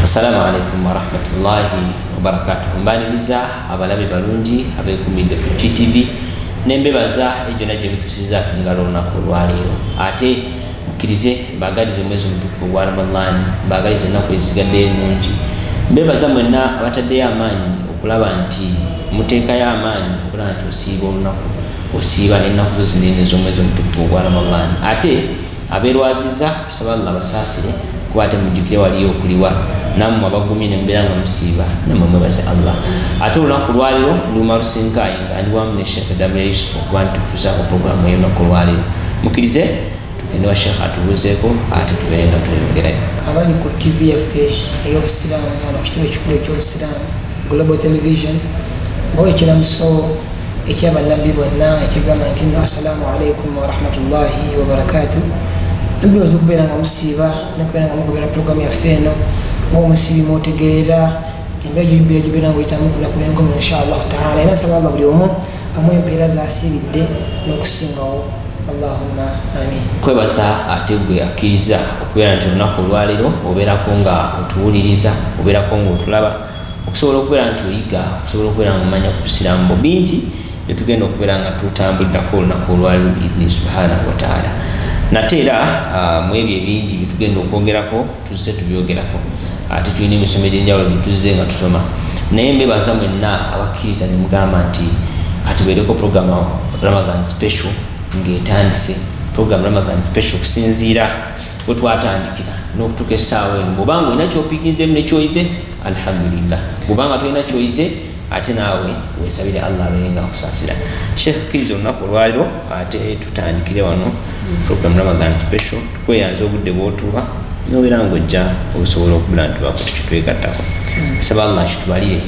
Assalamu alaikum wa rahmatullahi wa barakatuh. Mbaniriza abalabe balungi abekumidde ku GTV nembebaza ejo naje mutusiza ngalo lunaku lwaleero ate mukirize mbagalize omwezi omutukufu gwa Ramadan mbagalize ennaku ezigadde ennungi mbebaza mwenna abataddeyo amaanyi okulaba nti muteekayo amaanyi okulaba nti osiiba olunaku osiiba ennaku zinene z'omwezi omutukufu gwa Ramadan ate abeerwaziza kusaba Allah basaasire kuba ate mujjukire waliyo okuliwa namwe abagumye nembeera nga musiiba namwe mwebaze Allah ate olunaku lwaleero ndi Umarusinkayi nga ndi wamu ne Sheikh W. Yusuf okuba ntukuzaako programu ey'olunaku lwaleero mukirize tugende wa Sheikh atubuuzeeko ate tubeere nga tweyongerayo abali ku TV yaffe ey'obusiraamu wano ku kitebe ekikulu eky'obusiraamu Global Television mbawa ekiramuso ekyabannabbi bonna ekigamba nti assalamu alaikum wa rahmatullahi wa barakatuh nabbi waza okubeera nga musiiba nakubeera nga mugobera programu yaffe eno ng'omusiibi mwotegeera embeera gibeera nga oyitamu kunakulenkomo inshallah taala era nsaba Allah buli omu amu empeera zasiibidde n'okusingawo Allahumma amin. Kwebaza ate gwe akkiriza okubeera nti olunaku olwaleero obeerako nga otuwuliriza obeerako nga otulaba okusobola okubeera nti oyiga okusobola okubeera nga omanya ku busiraamu bingi byetugenda okubeera nga tutambulirako olunaku olwaleero biidhni subhanahu wa taala nate era mu ebyo ebingi byetugenda okwongerako tuzze tubyogerako ate tulina emisomo egy'enjawulo gye tuzze nga tusoma naye mbebaza mwenna abakkiriza ne mugamba nti atubeereko programu Ramadan special ng'etandise programu Ramadan special okusinziira bwe twatandikira n'okutuuka essaawa eno bw'obanga olina ky'opiikinzeemu ne kyoyize alhamdulillah bw'obanga tolina kyoyize ate naawe weesabire Allah abeere nga akusaasira Sheikh kkiriza olunaku olwaleero ate tutandikire wano programu Ramadan special tukweyanza obudde bw'otuuba n'obeera ng'ojja obusobola okubeera nti tubaako tukitwegattako saba Allah kitubalire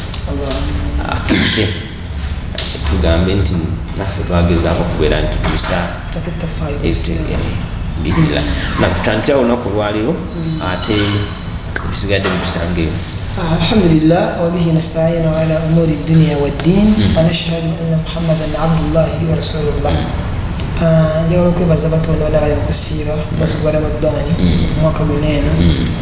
akkirize tugambe nti naffe twagezaako okubeera nti tutuusa bidira tutandikira olunaku olwaleero ate ebisigadde bitusangeyo alhamdulillah wa bihi nasta'inu ala umuri dunya waddin wa nashhadu anna muhammadan abdullahi wa rasulullah njagala okwebaza Katonda bonna bali mu kusiiba mwezi gwa Ramadani omwaka guno eno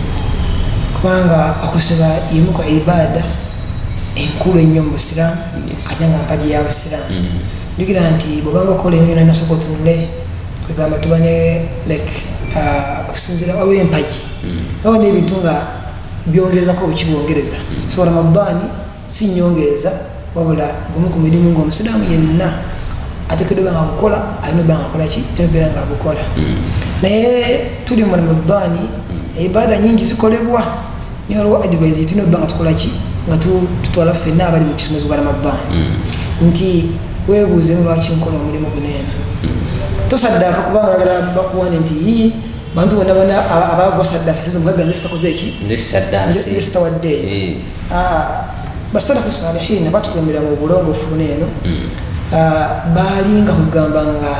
kubanga akusiba yemu ku ibaada enkulu ennyo mu busiraamu ate nga mpagi ya busiraamu njukira nti bw'obanga okola emirimu yonna nasooka otunule kwegamba tuba ne okusinziira waliwo empagi waba n'ebintu nga byongerezako bwekibwongereza so Ramadani si nyongereza wabula gumu ku mirimu ng'omusiraamu yenna ateekeddwa nga gukola alina obanga akola ki era nga agukola naye tuli mu Ramadani ibaada nyingi zikolebwa naye waliwo advice tulina obanga tukola ki nga tutwala ffenna abali mu kisomezi gwa Ramadani nti weebuuzemu lwaki nkola omulimu guneena tosaddaaka kubanga oyagala bakuwane nti bantu bonna bonna abaavu basaddaaka sizo mugagga nze sitakoze eki nze sitawaddeeyo basalafu salihiina batukulemera mu bulongoofu buneeno baalinga kugamba nga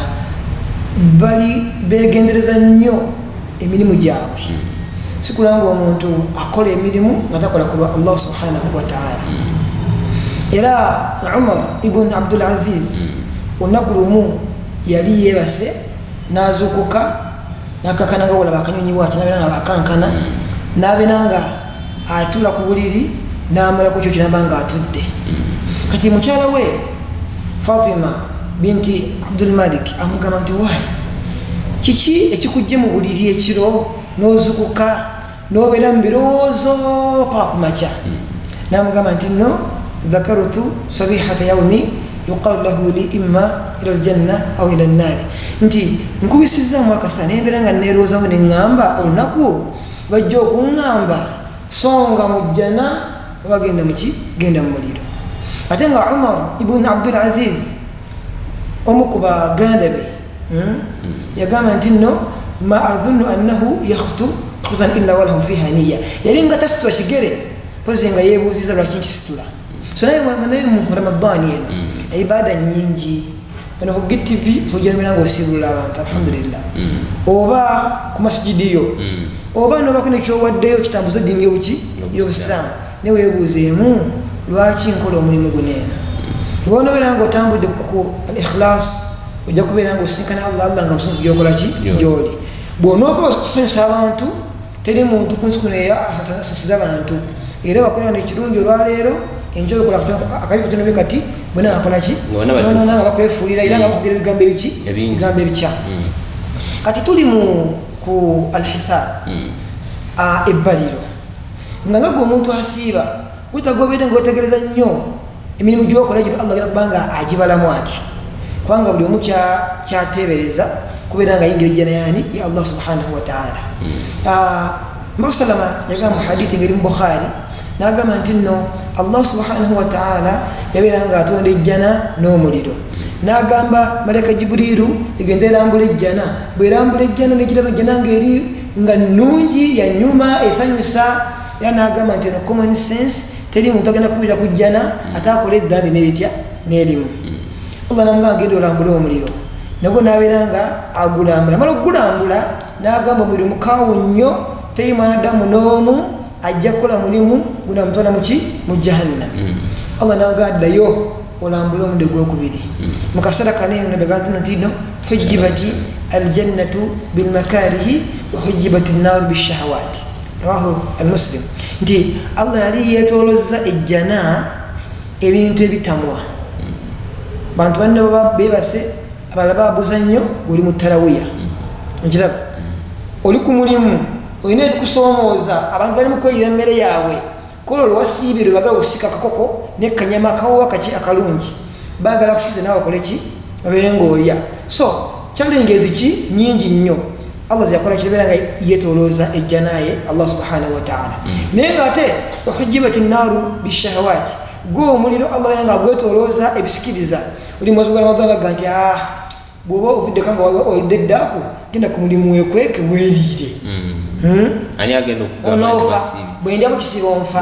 bali beegendereza nnyo emirimu gyabwe sikulanga omuntu akola emirimu nga takola ku lwa Allah subhanahu wa ta'ala era Umar ibn Abdul Aziz olunaku lumu yali yeebase n'azuukuka n'akakana nga wala bakanyonyi bwaki n'abeera nga akankana n'abeera nga atuula ku buliri n'amalako ekyo kinaba nga atudde kati mukyala we Fatima binti Abdul Malik amugamba nti waayi kiki ekikujje mu buliri ekiro n'ozukuka n'obeera mu birowoozo paka ku makya n'amugamba nti no dhakarutu sabihata yaumi yuqalu lahu li imma ila aljanna aw ila annaari nti nkubisizaamu akasa nembeera nga neerowoozamu neŋŋamba olunaku bajja okuŋŋamba songa mu jjana oba genda muki genda mu muliro ate nga Umar ibn Abdul Aziz omu ku baganda be yagamba nti no ma adhunnu annahu yakhtu khutan illa walahu fiha niyya yali nga tasitula kigere pozi nga yeebuuziza lwaki nkisitula so naye mu Ramadani eno ibaada nyingi wano ku GTV sojeremera ng'osiibulula abantu alhamdulillah oba ku masijidi yo oba n'obaako nekyowaddeyo kitambuza eddiini y'obusiraamu ne weebuuzeemu lwaki nkola omulimu guneena bw'onobeera ng'otambudde ku al-ikhlas ojja kubeera ng'osinkana Allah nga musanyufu gy'okola ki gy'oli bw'onookola okusanyusa abantu teri muntu kunsi kuno asasiza abantu era bakola nekirungi olwaleero enjo okola akabi katono be kati bonna akolaki nona bakwefuulira era nga bakugera ebigambo ebikya kati tuli ku alhisab ebbaliro nga gwe omuntu asiiba gutagobedde nga otegereza nnyo emirimu gyokola gino Allah genda kubanga agibalamu atya kubanga buli omu kyateebereza kubeera nga yingira ejjana yani ya Allah subhanahu wa ta'ala Mbaku Salama yagamba mu hadithi ngeri mu Bukhari n'agamba nti nno Allah subhanahu wa ta'ala yabeera nga atonda ejjana n'omuliro n'agamba malaika Jibrilu egenda erambula ejjana bw'erambula ejjana n'egiraba ejjana ng'eri nga nnungi ya nyuma esanyusa era n'agamba nti no common sense teri muntu agenda kuwulira ku jjana ate akola eddambi neritya n'erimu Allah namugamba genda olambula omuliro nagwo n'abeera nga agulambula mala okugulambula n'agamba omuliro mukaawu nnyo teri mwanadamu n'omu ajja kukola mulimu gunamutwala mu jahannam Allah n'agamba addayo olambula omudde gwokubiri mu kaseera kaneeno nebegamba nti no hujjibati aljannatu bilmakarihi wa hujjibati nnaaru bishahawati rawahu almuslim nti Allah yali yeetoolozza ejjana ebintu ebitamwa bantu banne baba bebase abalala babuza nnyo oli mu tarawiya nkiraba oli ku mulimu olina ebikusoomooza abantu bali mu kweyira emmere yaabwe kola olwasiibire bagala okusika akakoko nekanyama akawowa kaki akalungi bagala kusikiza naawe okoleki obeere ngaolya so challenges ki nyingi nnyo Allah ziyakola kibeera nga yeetoolooza ejjanaye Allah subhanahu wa ta'ala naye nga ate wahujjibati nnaaru bishahawati gwe omuliro Allah beera nga gwetoolooza ebisikiriza oli mwezi gwa Ramadhan bagga nti bw'oba ovuddeko nga olidde eddaako genda ku mulimu weekweke weeriire ani agenda okugamba bwendya mu kisibo nfa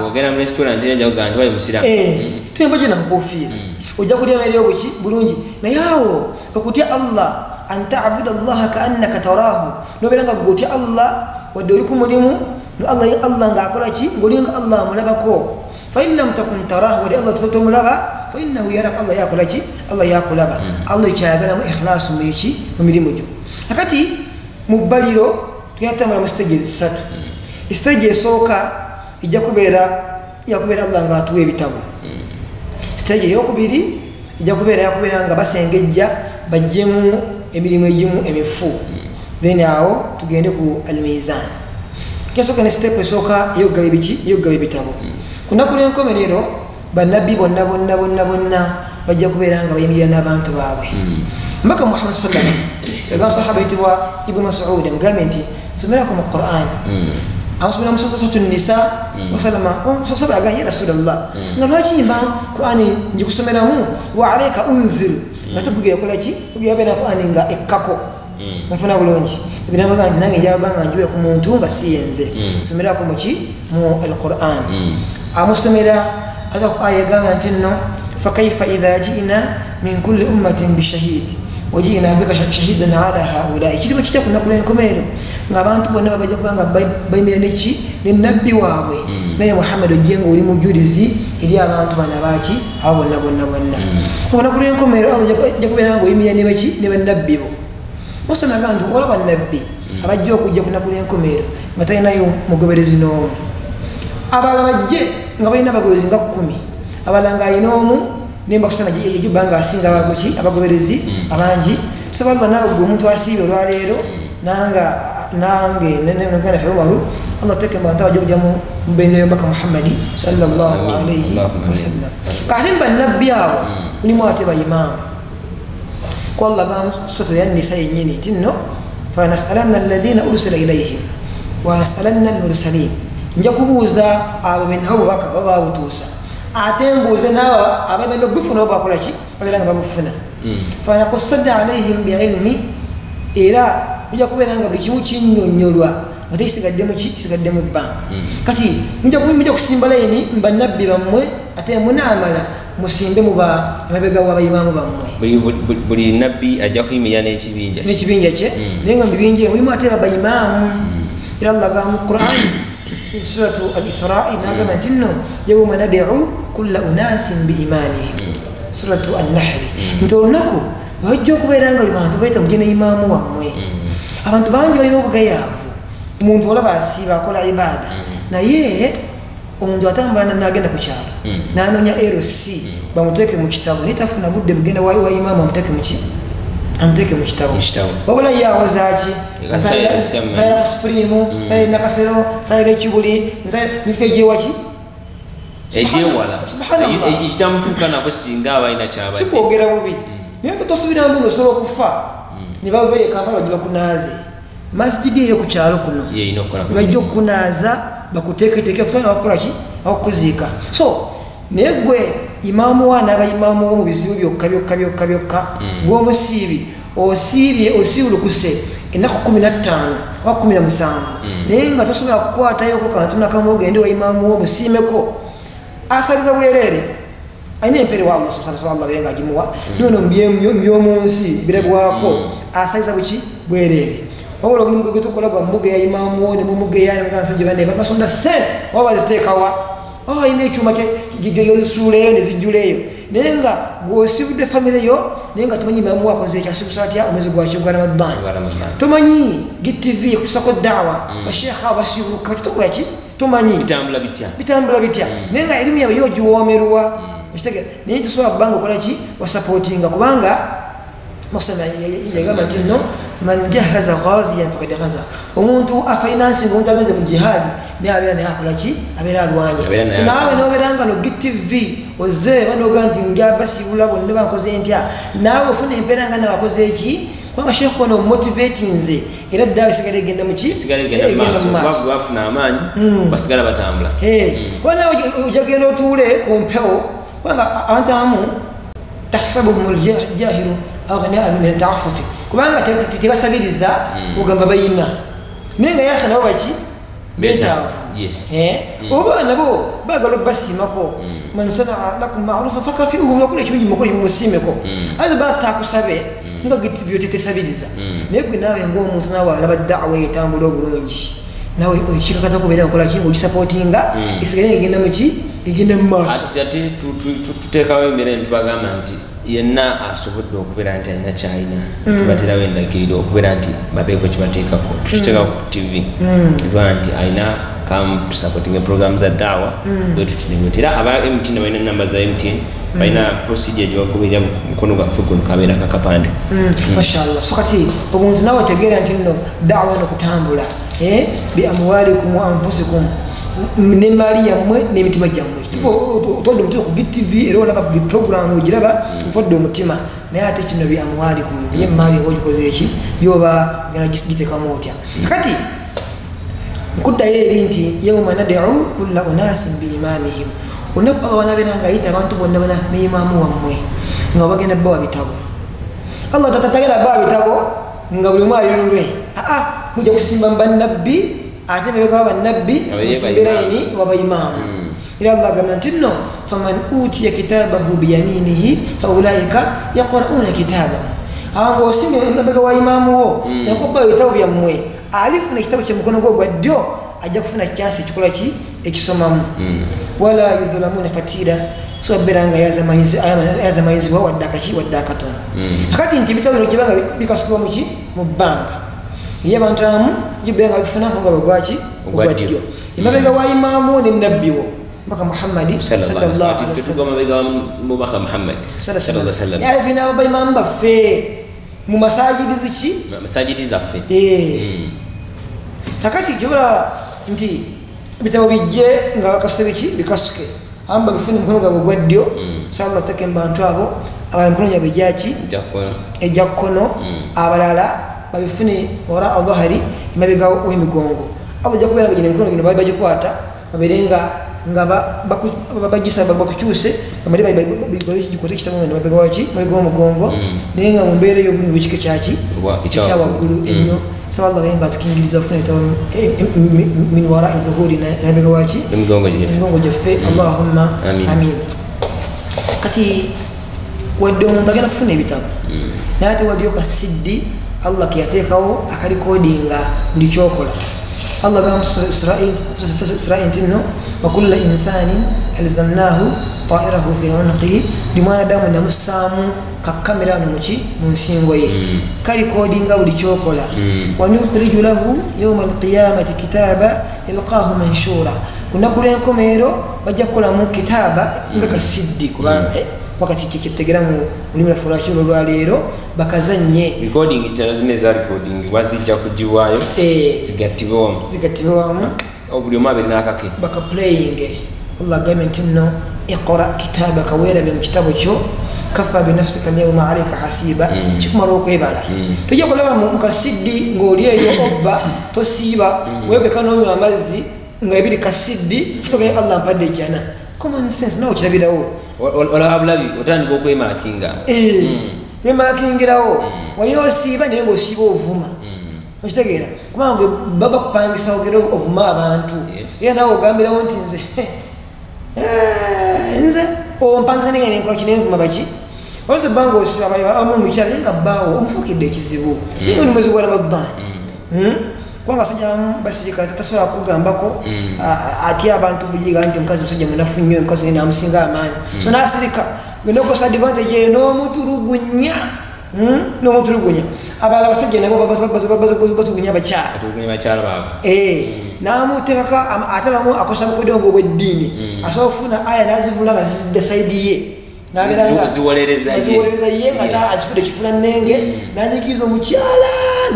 tuyemba gye nankofiira ojja kulya emmere y'obuki bulungi naye awo okutya Allah an ta'budu Allah ka'annaka tarahu nobeera nga gwotya Allah wadde oli ku mulimu Allah ng'akola ki ng'oli nga Allah amulabako fa in lam takun tarahu wadde Allah tomulaba fa innahu yaraka Allah yakola ki Allah yakulaba Allah kyayagalamu ikhlaasu mu mirimu gyo akati mu bbaliro tuyatambula mu stage ezisatu stage esooka ijja kubeera Allah ng'atuwa ebitabo stage eyokubiri ijja kubeera nga basengejja bajjemu emirimu egimu emifu then awo tugende ku almizan kyasooka ne step esooka eyokugaba ebiki eyokugaba ebitabo ku nnaku lw'enkomerero bannabbi bonna bajja kubeera nga bayimirira n'abantu baabwe mbaka Muhammad sallam yagamba sahaba yitibwa Ibn Mas'ud amugambe nti somerako mu Qur'an amusomera mu suratu Nisa wasallama sasaba yagamba ya Rasulallah nga lwaki mba Qur'an njikusomeramu wa alayka unzir nga teguge yakola ki tuge yabeera Qur'an nga ekkako nfuna bulungi ebinamaga nti nange njaba nga njuwe ku muntu nga siyenze somerako mu al-Qur'an amusomera ata ku aya yagamba nti nno fakaifa idha ji'na min kulli ummatin bishahid wajina bika shahidan ala haula ekiriba kitya ku nnaku lw'enkomerero ng'abantu bonna babajja kubanga bayimira neki ne nabbi waabwe naye Muhammad ojje ng'oli mujulizi eri abantu bana baki abo bonna ku nnaku lw'enkomerero Allah ajja kubeera ng'oyimirira ne baki ne bannabbi bo Musa n'agamba nti olaba nnabbi abajja okujja ku nnaku lw'enkomerero nga talinayo mugoberezi n'omu abalala bajje nga balina abagoberezi nga 10 abalala ng'alina omu nemba kusana ejuba nga asinga abagoki abagoberezi abangi saba Allah naawe gwe omuntu asiibe olwaleero nange nengana fe Umaru Allah teke mbantu abajja okujja mu mbendeyo mbaka Muhammadi sallallahu alayhi wasallam kati bannabbi abo mulimu ate bayimaamu ku Allah gamba suratu An-Nisa yennyini nti nno fanasalanna alladhina ursila ilayhim wa nasalanna almursalin nja kubuuza abo benabo bubaka baba babutuusa ate mbuuze naabo abagenda obufuna oba bakola ki babeera nga babufuna fanakusadda alaihim biilmi era mujja kubeera nga buli kimu kinnyonnyolwa nga tekisigadde mu bbanga kati mujja kusimba layini mbannabbi bammwe ate munaamala musimbe muba emabega w'abayimaamu bammwe buli nabbi ajja kuyimirira n'ekibinja kye naye nga mu bibinja mulimu ate babayimaamu era Allah gamba mu Qur'an suratu al-Isra nagamba nti nno yawma nad'u kulla unasin biimanihim suratu an-Nahl nti olunaku wajja okubeera nga bantu bayita mugenda imaamu wammwe abantu bangi balina obugayaavu omuntu olaba asiiba akola ibada naye omuntu atambula nagenda ku kyalo nanoonya LC bamuteeke mu kitabo naye tafuna budde bugenda wa imaamu amuteeke mu kitabo wabula ye awozaaki nsalira ku supreme nsalira nakasero nsalira ekibuli misika egyewaki ejewala ekitamutuuka nako singa abalina kyabadde sikwogera bubi naye tosubira mbuno osobola okufa ne bavayo Kampala bajja bakunaaze masijidi eyo ku kyalo kuno bajja okukunaaza bakuteeketeeke kutwala bakukolaki bakukuziika so naye gwe imaamu wa n'abaimaamu wo mu bizibu byokka gw'omusiibi osiibulukuse ennaku 15 oba 17 naye nga tosobola kukwatayoko kantu nakamu ogende wa imaamu wo musiimeko asaliza bwereere alina empere wa Allah subhanahu wa ta'ala benga agimuwa nono mbyomunsi birebwako asaliza buki bwereere wabula omulimu gwe tukola gwa mbuga ya imaamu wo ne mumuga eyani mugansajja bane basonda sente oba baziteekawa oba alina ekyuma yozisuuleyo ne zijjuleyo naye nga gw'osibudde famire yo naye nga tomanyi imaamu wakoze ekyasibusa atya omwezi gwakyo gwa Ramadan tomanyi GTV ekusako daawa basheekha basibuka bakitukola ki tomanyi bitambula bitya naye nga erimu yaba yogiwoomerwa okitegeera naye tosobola kubanga okola ki wasapootinga kubanga musama yagamba nti no man jahaza ghaziyan fakad ghaza omuntu afinansinga omuntu agenze mu jihadi naye abeera naye akola ki abeera alwanya so naawe nobeeranga no GTV oze banoga nti njabasibula bonna bankoze ntya naawe ofuna empeera nga nawakoze eki kubanga sheekh ono motivatinze era ddawe esigala egenda muki bafuna amaanyi basigala batambula kuba naawe ojja kugenda otuule ku mpewo kubanga abantu abamu tahsabuhum aljahilu aghnaa min ata'affufi kubanga tebasabiriza ogamba bayina naye nga yakhe nabo baki betaavu oba nabo bagala obbasiimako man sanaa lakum ma'rufa fakafiuhum yakola ekirungi mukole mumusiimeko ate batakusabe nga byotesabiriza naye gwe naawe ngaomuntu naawe alaba daawa etambula obulungi naawe okikakata kubeera nkola ki ogisapootinga esigale egenda muki egenda mu maaso ate tuteekawo embeera netubagamba nti yenna asobodde okubeera nti alina kyalina tubaterawo endagiriro okubeera nti babeeko kibateekako tukiteeka ku TV etwala nti alina kamutusapotinga program za daawa bwetutunenyo era aba MTN balina namba za MTN balina procedure gyebagoberera mukono gwaffe guno kabeera kakapande mashallah so kati omuntu nawe otegeera nti nno daawa eno kutambula biamwalikum wa anfusikum nemali yammwe n'emitima gyammwe otodde omutima ku GTV era olaba program ogiraba otodde omutima naye ate kino biamwalikum byemmaali oba ogikoze eki yoba gana giteekamu otya kati nkuddayo eri nti yauma nad'u kulla unasin biimamihim olunaku Allah wanabeera nga ayita abantu bonna bonna n'imaamu wammwe nga bagenda bbawa bitabo Allah tatagenda bbawa bitabo nga buli omu ali lulwe mujja kusimba bannabbi ate mebeka bannabbi musimbiraini wabaimaamu era Allah agamba nti nno faman utiya kitabahu biyaminihi faulaika yaqra'una kitabahu awo ng'osimba emabega wa imaamu wo nakubba ebitabo byammwe alifuna ekitabo kyemukono gwo gwa ddyo ajja kufuna kyansi ekikola ki ekisomamu wala yudhulamuna fatira so abeera nga yazamayizibwa wadde akaki wadde akatono akati nti ebitabo bino gyebanga bikasukibwa muki mu bbanga iyo abantu abamu gibeera nga bifuna nga bagwaki ogwa ddyo emabega wa imaamu ne nabbi wo mbaka Muhammadi sallallahu alaihi wasallam naye tulina abaimaamu baffe mu masajidi ziki masajidi zaffe kakati kyola nti bitabo bijje nga bakasebe ki bikasuke amba bifune mukono gwa gwa ddyo sallallahu take bantu abo abali mukono gwa bijaki ejakkono abalala babifune ora adhahari imabega w'emigongo abo jakubera ngene mikono gino bajikwata baberenga nga bagisa bakucyuse amali bayikolesi gikote kitamo ne mabega wachi mabega w'umugongo nenga mumbere yo mu bikike cyaki cyawagulu enyo sallallahu alayhi wa tukingiriza fune tawo min wara idhuhuri na mabega wachi imigongo jeffe Allahumma amin kati wadde omuntu agenda kufuna ebitabo naye ate wadde yokasiddi Allah kiyateekawo akalikodinga buli kyokola Allah gam Isra'il tinno wa kullu insanin alzamnahu ta'irahu fi 'unqihi dimana damu namusamu kakamera no muki munsingo ye kali kodinga buli chokola wa nukhriju lahu yawm alqiyamati kitaba ilqahu manshura kuna kule enkomero bajja kola mu kitaba nga kasiddi kubanga wakati kikitegera mu ulimi la furashi lwa lero bakazanye recording cyane za recording wazijja kujiwayo zigatibomu obuli omwe abiri nakake baka playing Allah government no iqra kitabaka wera bi kitabo kyo kafa bi nafsika yawma alayka hasiba chikumaro kwebala tujja kulaba mu kasidi ngoliyeyo obba tosiba weke kanomi amazi ngabiri kasidi toke Allah mpadde jana common sense nawo kirabirawo wala abulabi otandika okwemakinga yemakingirawo waliyo siba naye ng'osiba ovuma okitegeera kubanga baba kupangisa ogera ovuma abantu era nawe ogambirawo nti nze ompangisa nenga nenkola kinenvuma baki oyinza ebbanga osiba amu mukyala naye nga bbaawo omufukidde ekizibu naye oli mwezi gwa ramadani kubanga basajja basirika tasobola kugambako atya abantu buliga nti omukazi musajja munafu nnyo omukazi naye namusinga amaanyi so nasirika genda okosa advantage eyo n'omutulugunya abalala basajja nabo batugunya abakyala namutekako ate bamu akosa bukudongo obweddiini asobola okufuna aya nazivula nga zizidde saidi ye ziwolereza ye nga azifudde kifuna nenge nanyikiriza omukyala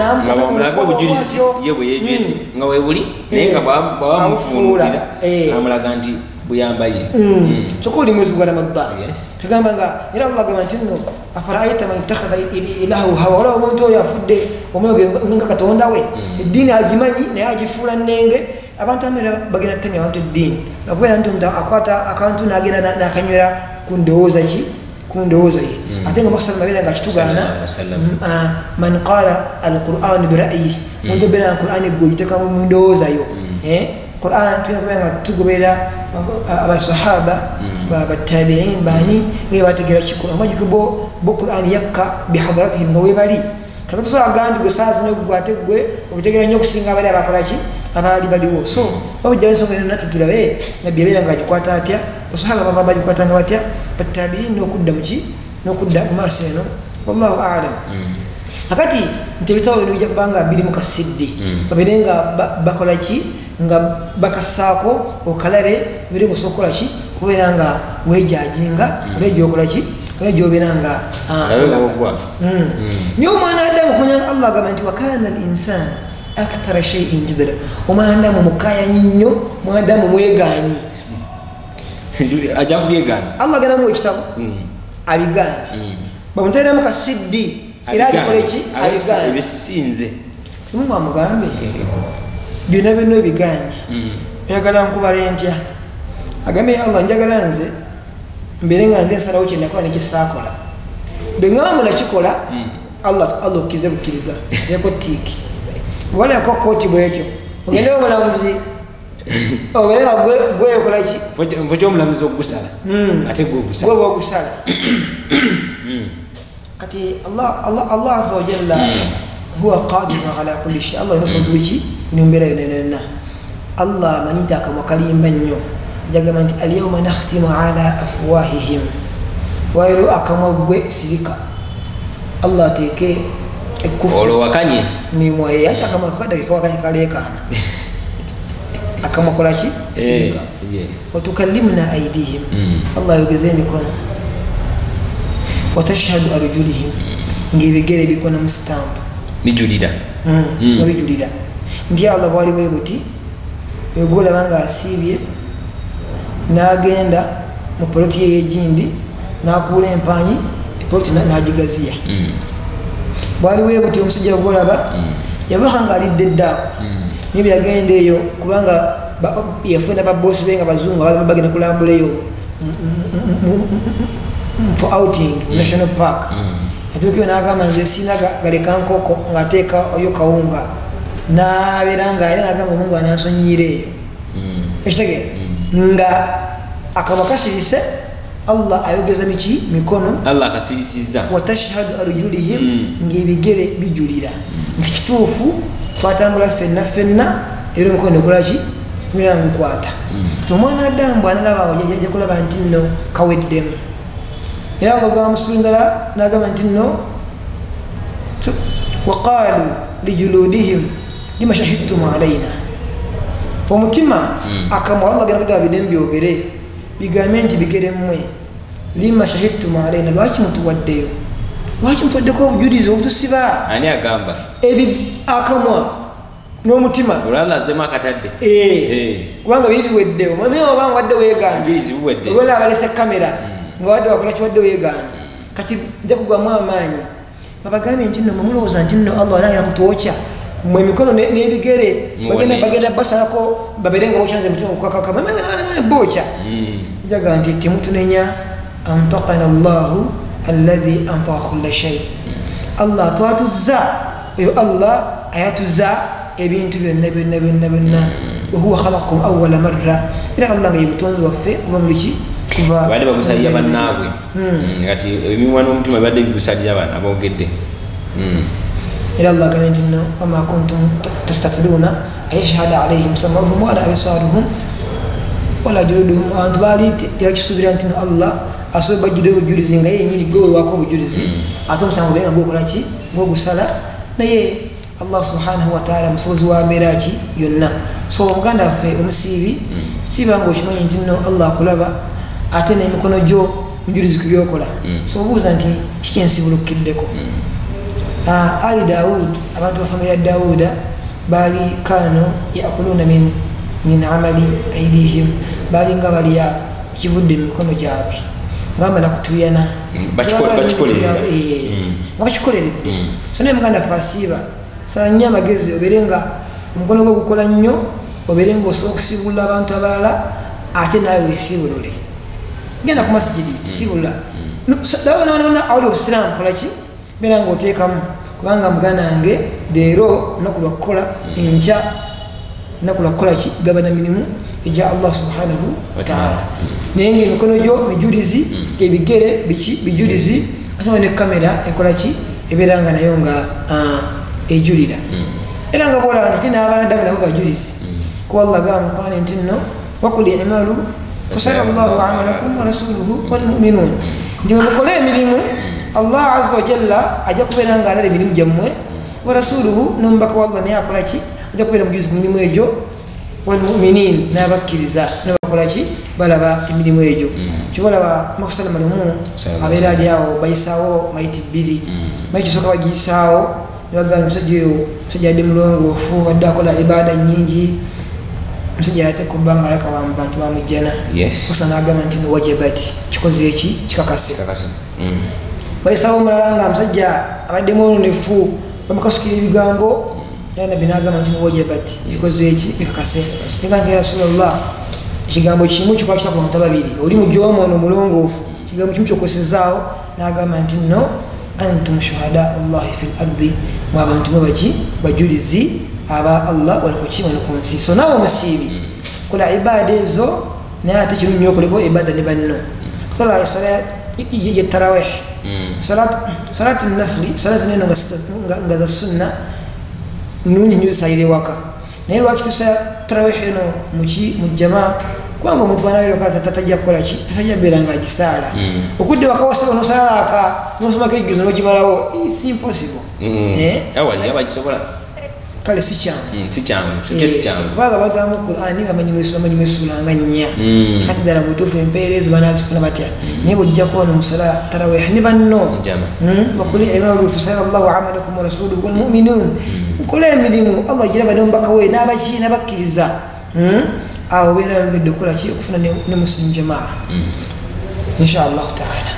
ye bwe yejweti nga webuli naye nga bawamufuulira amulaga nti buyamba ye kyokka oli mwezi gwa ramadani tugamba nga era Allah gamba nti nno afaraita man ittakhadha ilahu hawa olaba omuntu oyo afudde omwoyo nga katonda we eddiini agimanyi naye agifuula nnenge abantu amera bagenda tamya abantu eddiini nakubeera nti omuntu akwata akantu nagenda nakanywera kundowooza ye ate nga Muhammad mabeera nga akitugaana man qala alquran bira'yi omuntu obeera nga Qur'an eggwe mu ndowooza yo Qur'an tulina kubeera nga tugoberera abasahaba batabiin bani nga bategeera kikulu amajjuke bo Qur'an yakka bihadaratihim nga webali kama tusobola kugamba nti gwe saa zino gwe ate gwe obitegeera nnyo okusinga abali abakolaki abaali baliwo so babujjawo ensonga eno nattu tulabe nabbi yabeera nga agikwata atya basahaba baba bagikwatanga batya batabiin n'okudda muki n'okudda mu maaso eno wallahu a'lam akati nti ebitabo bino bijja kubanga biri mu kasiddi babeere nga bakola ki nga bakasaako okalabe biri gusokola ki okubeera nga wejajinga olejookola ki olejoobeera nga niye omwana adamu kumanya Allah agamba nti wakana al insana akthara shay'in jidala omwana adamu mukayanyi nnyo omwana adamu mwegaanyi ajja kubyegaana Allah aganamu ekitabo abigaanyi bamuteeremu kasiddi era abikole ki abigaanyi ebisinze mungu amugambe byonna byonna ebiganya oyagala nkubale ntya agambe Allah njagala nze mbeere nga nze nsalawo kyendakola nekisaakola bweŋŋamba nakikola Allah okkize bukkiriza yako tiiki walako kooti bwetyo ogendewo omulamuzi obeera gweyokolaki mfo omulamuzi ogusala ate gwe bwogusala kati Allah azza wa jalla huwa qadirun ala kulli shay Allah inosobozi wiki nimbeera yonenena Allah amanyi akamwa kalimba nnyo jagamba nti alyawma nakhtimu ala afwahihim wairo akamwa gwe sirika Allah ateeke ekufu olwo wakanye mimwaye ate akamwa kadakika wakanye kaleekaana akamwa kolaki sirika watukallimuna aidihim Allah ayogeza emikono watashhadu arjulihim ng'ebigere bikona mu sitampu bijulira babijulira ndi Allah bwali bwe buti egolaba nga asiibye n'agenda mu poloti ye egindi n'akuula empanyi poloti n'agigaziya bwali bwe buti omusajja ogolaba yabaka nga alidde eddaako naye byagenda eyo kubanga yafuna baboosi be nga bazungu bagenda kulambula eyo for outing mu national park atuukiyo n'agamba nze sina galeka nkoko ng'ateeka oyo kawunga n'abeera nga era n'agamba omungu anansonyiire eyo ekitegeera nga akamwa kasirise Allah ayogeza miki mikono Allah akasirisiza watashhadu arjulihim ng'ebigere bijulira nti kituufu twatambula ffenna era omukono nekulaki kumira ngukwata omwana Adamu bwanalabawo jajja kulaba nti nno kaweddemu era Allah musundala nagamba nti nno waqalu lijuludihim lima shahidtum alaina omutima akamwa Allah genda kudaba bidemu byogere bigambe nti bigere mmwe lima shahidtum alaina lwaki mutuwaddeyo lwaki mutuwaddeko obujulizi obutusiba ani agamba akamwa n'omutima olalazemu akatadde kubanga biri biweddewo mwemye oba wadde weeganye olwola abalese kamera nga wadde wakola kiwadde weeganye kati nja kugwamu amaanyi babagambye nti nno mwemulowooza nti nno Allah anayira mutwokya mwe emikono n'ebigere bagenda basalako babeere nga bokyanze mutima gukakaka bokya njaga nti temutunenya antaqana Allahu alladhi antaqa kulla shay Allah twatuzza oyo Allah ayatuzza ebintu byonna wahuwa khalaqakum awwala marra era Allah nga yemutonzi waffe kuva muliki kuva bali bagusalira bannaabwe kati ebimwa n'omutima bibadde bigusalira bana aboogedde era Allah agambye nti nno wama kuntum tastatiruna ayashhada alayhim sam'uhum wala absaruhum wala juluduhum abantu baali tebakisuubira nti no Allah asobola bajjuddeyo obujulizi nga yenyini gwe wewako obujulizi ate omusango benga gwokolaki gwogusala naye Allah subhanahu wa ta'ala musobozi wa mbeera ki yonna so omuganda waffe omusiibi siba nga okimanyi nti nno Allah akulaba ate n'emikono gyo mujulizi ku byokola so obuuza nti kikyensibulukiddeko ali Daud abantu ba family ya Dauda bali kano yakuluna min amali aidihim bali nga balya kivudde mu mikono gyabwe ngamba nakutuyana bakikoleredde so naye muganda fasiba sanya amagezi oberenga omukono gwo gukola nnyo oberenga osobola okusibula abantu abalala ate nawe weesibulule genda ku masijidi sibula dawana awuli obusiraamu kolaki beera nga oteekamu kubanga muganda wange leero lunaku lwakukola enkya lunaku lwakukola ki gabana mirimu ejja Allah subhanahu wa ta'ala naye nga emikono gyo mijulizi ebigere biki bijulizi ate ne kamera ekola ki ebeera nga nayo nga ejulira era nga bola nti n'abanadamu nabo bajulizi kuba Allah gamba nti nno wakuli imalu fasara Allahu amalakum wa rasuluhu wal mu'minun ndi mukole emirimu Allah azza wa jalla ajja kubeera nga alaba emirimu gyammwe wa rasuluhu n'omubaka wa Allah naye akola ki ajja kubeera mujulizi ku mirimu egyo wal mu'minin n'abakkiriza n'abakola ki balaba emirimu egyo kyobalaba makusala malumu abeera ali awo bayisaawo mayiti bbiri mayiti kisooka bagiyisaawo nebagamba omusajja oyo musajja adde mulongoofu badde akola ibaada nyingi musajja yate kubbanga alaka wamubantu bamujjana kosa n'agamba nti wajabati kikoze eki kikakase bayisaawo omulala nga musajja abadde mwononefu bamakasukira ebigambo nabbi n'agamba nti wajabati kikoze eki bikakase nga nti Rasulullah ekigambo kimu kikola kita ku bantu babiri oli mujjowamwono omulongoofu ekigambo kimu kyokozesezaawo n'agamba nti no antum shuhada Allahi fil ardi mwa abantu mwebaki bajulizi aba Allah wano kuki wano ku nsi so nawe omusiibi kola ibada ezo naye ate kinu nnyo okoleko ibada ne banno kusola esala yetarawih salatu nafli sala zineno nga za sunna nungi nnyo zisayire waka naye lwaki tusa tarawih eno mu jamaa kubanga omuntu bwanabeera tatajja kukola ki tatajja beera nga agisaala okudde waka wasaba nosala aka nosomako ejjuzo n'ogimalawo is impossible awali abagisobola kale si kyangu kubanga abantu abamu Qur'ani bamanyi mesula nga nnya ate ddala mutuufu empeera ezo banazifuna batya naye bwojjako ono musala tarawih ne banno wakuli imalu fasala Allahu amalakum wa rasuluhu wal mu'minun mukola emirimu Allah giraba n'omubaka we n'abaki n'abakkiriza awo obeera yongedde okukola ki okufuna ne muslim jamaa inshallah taala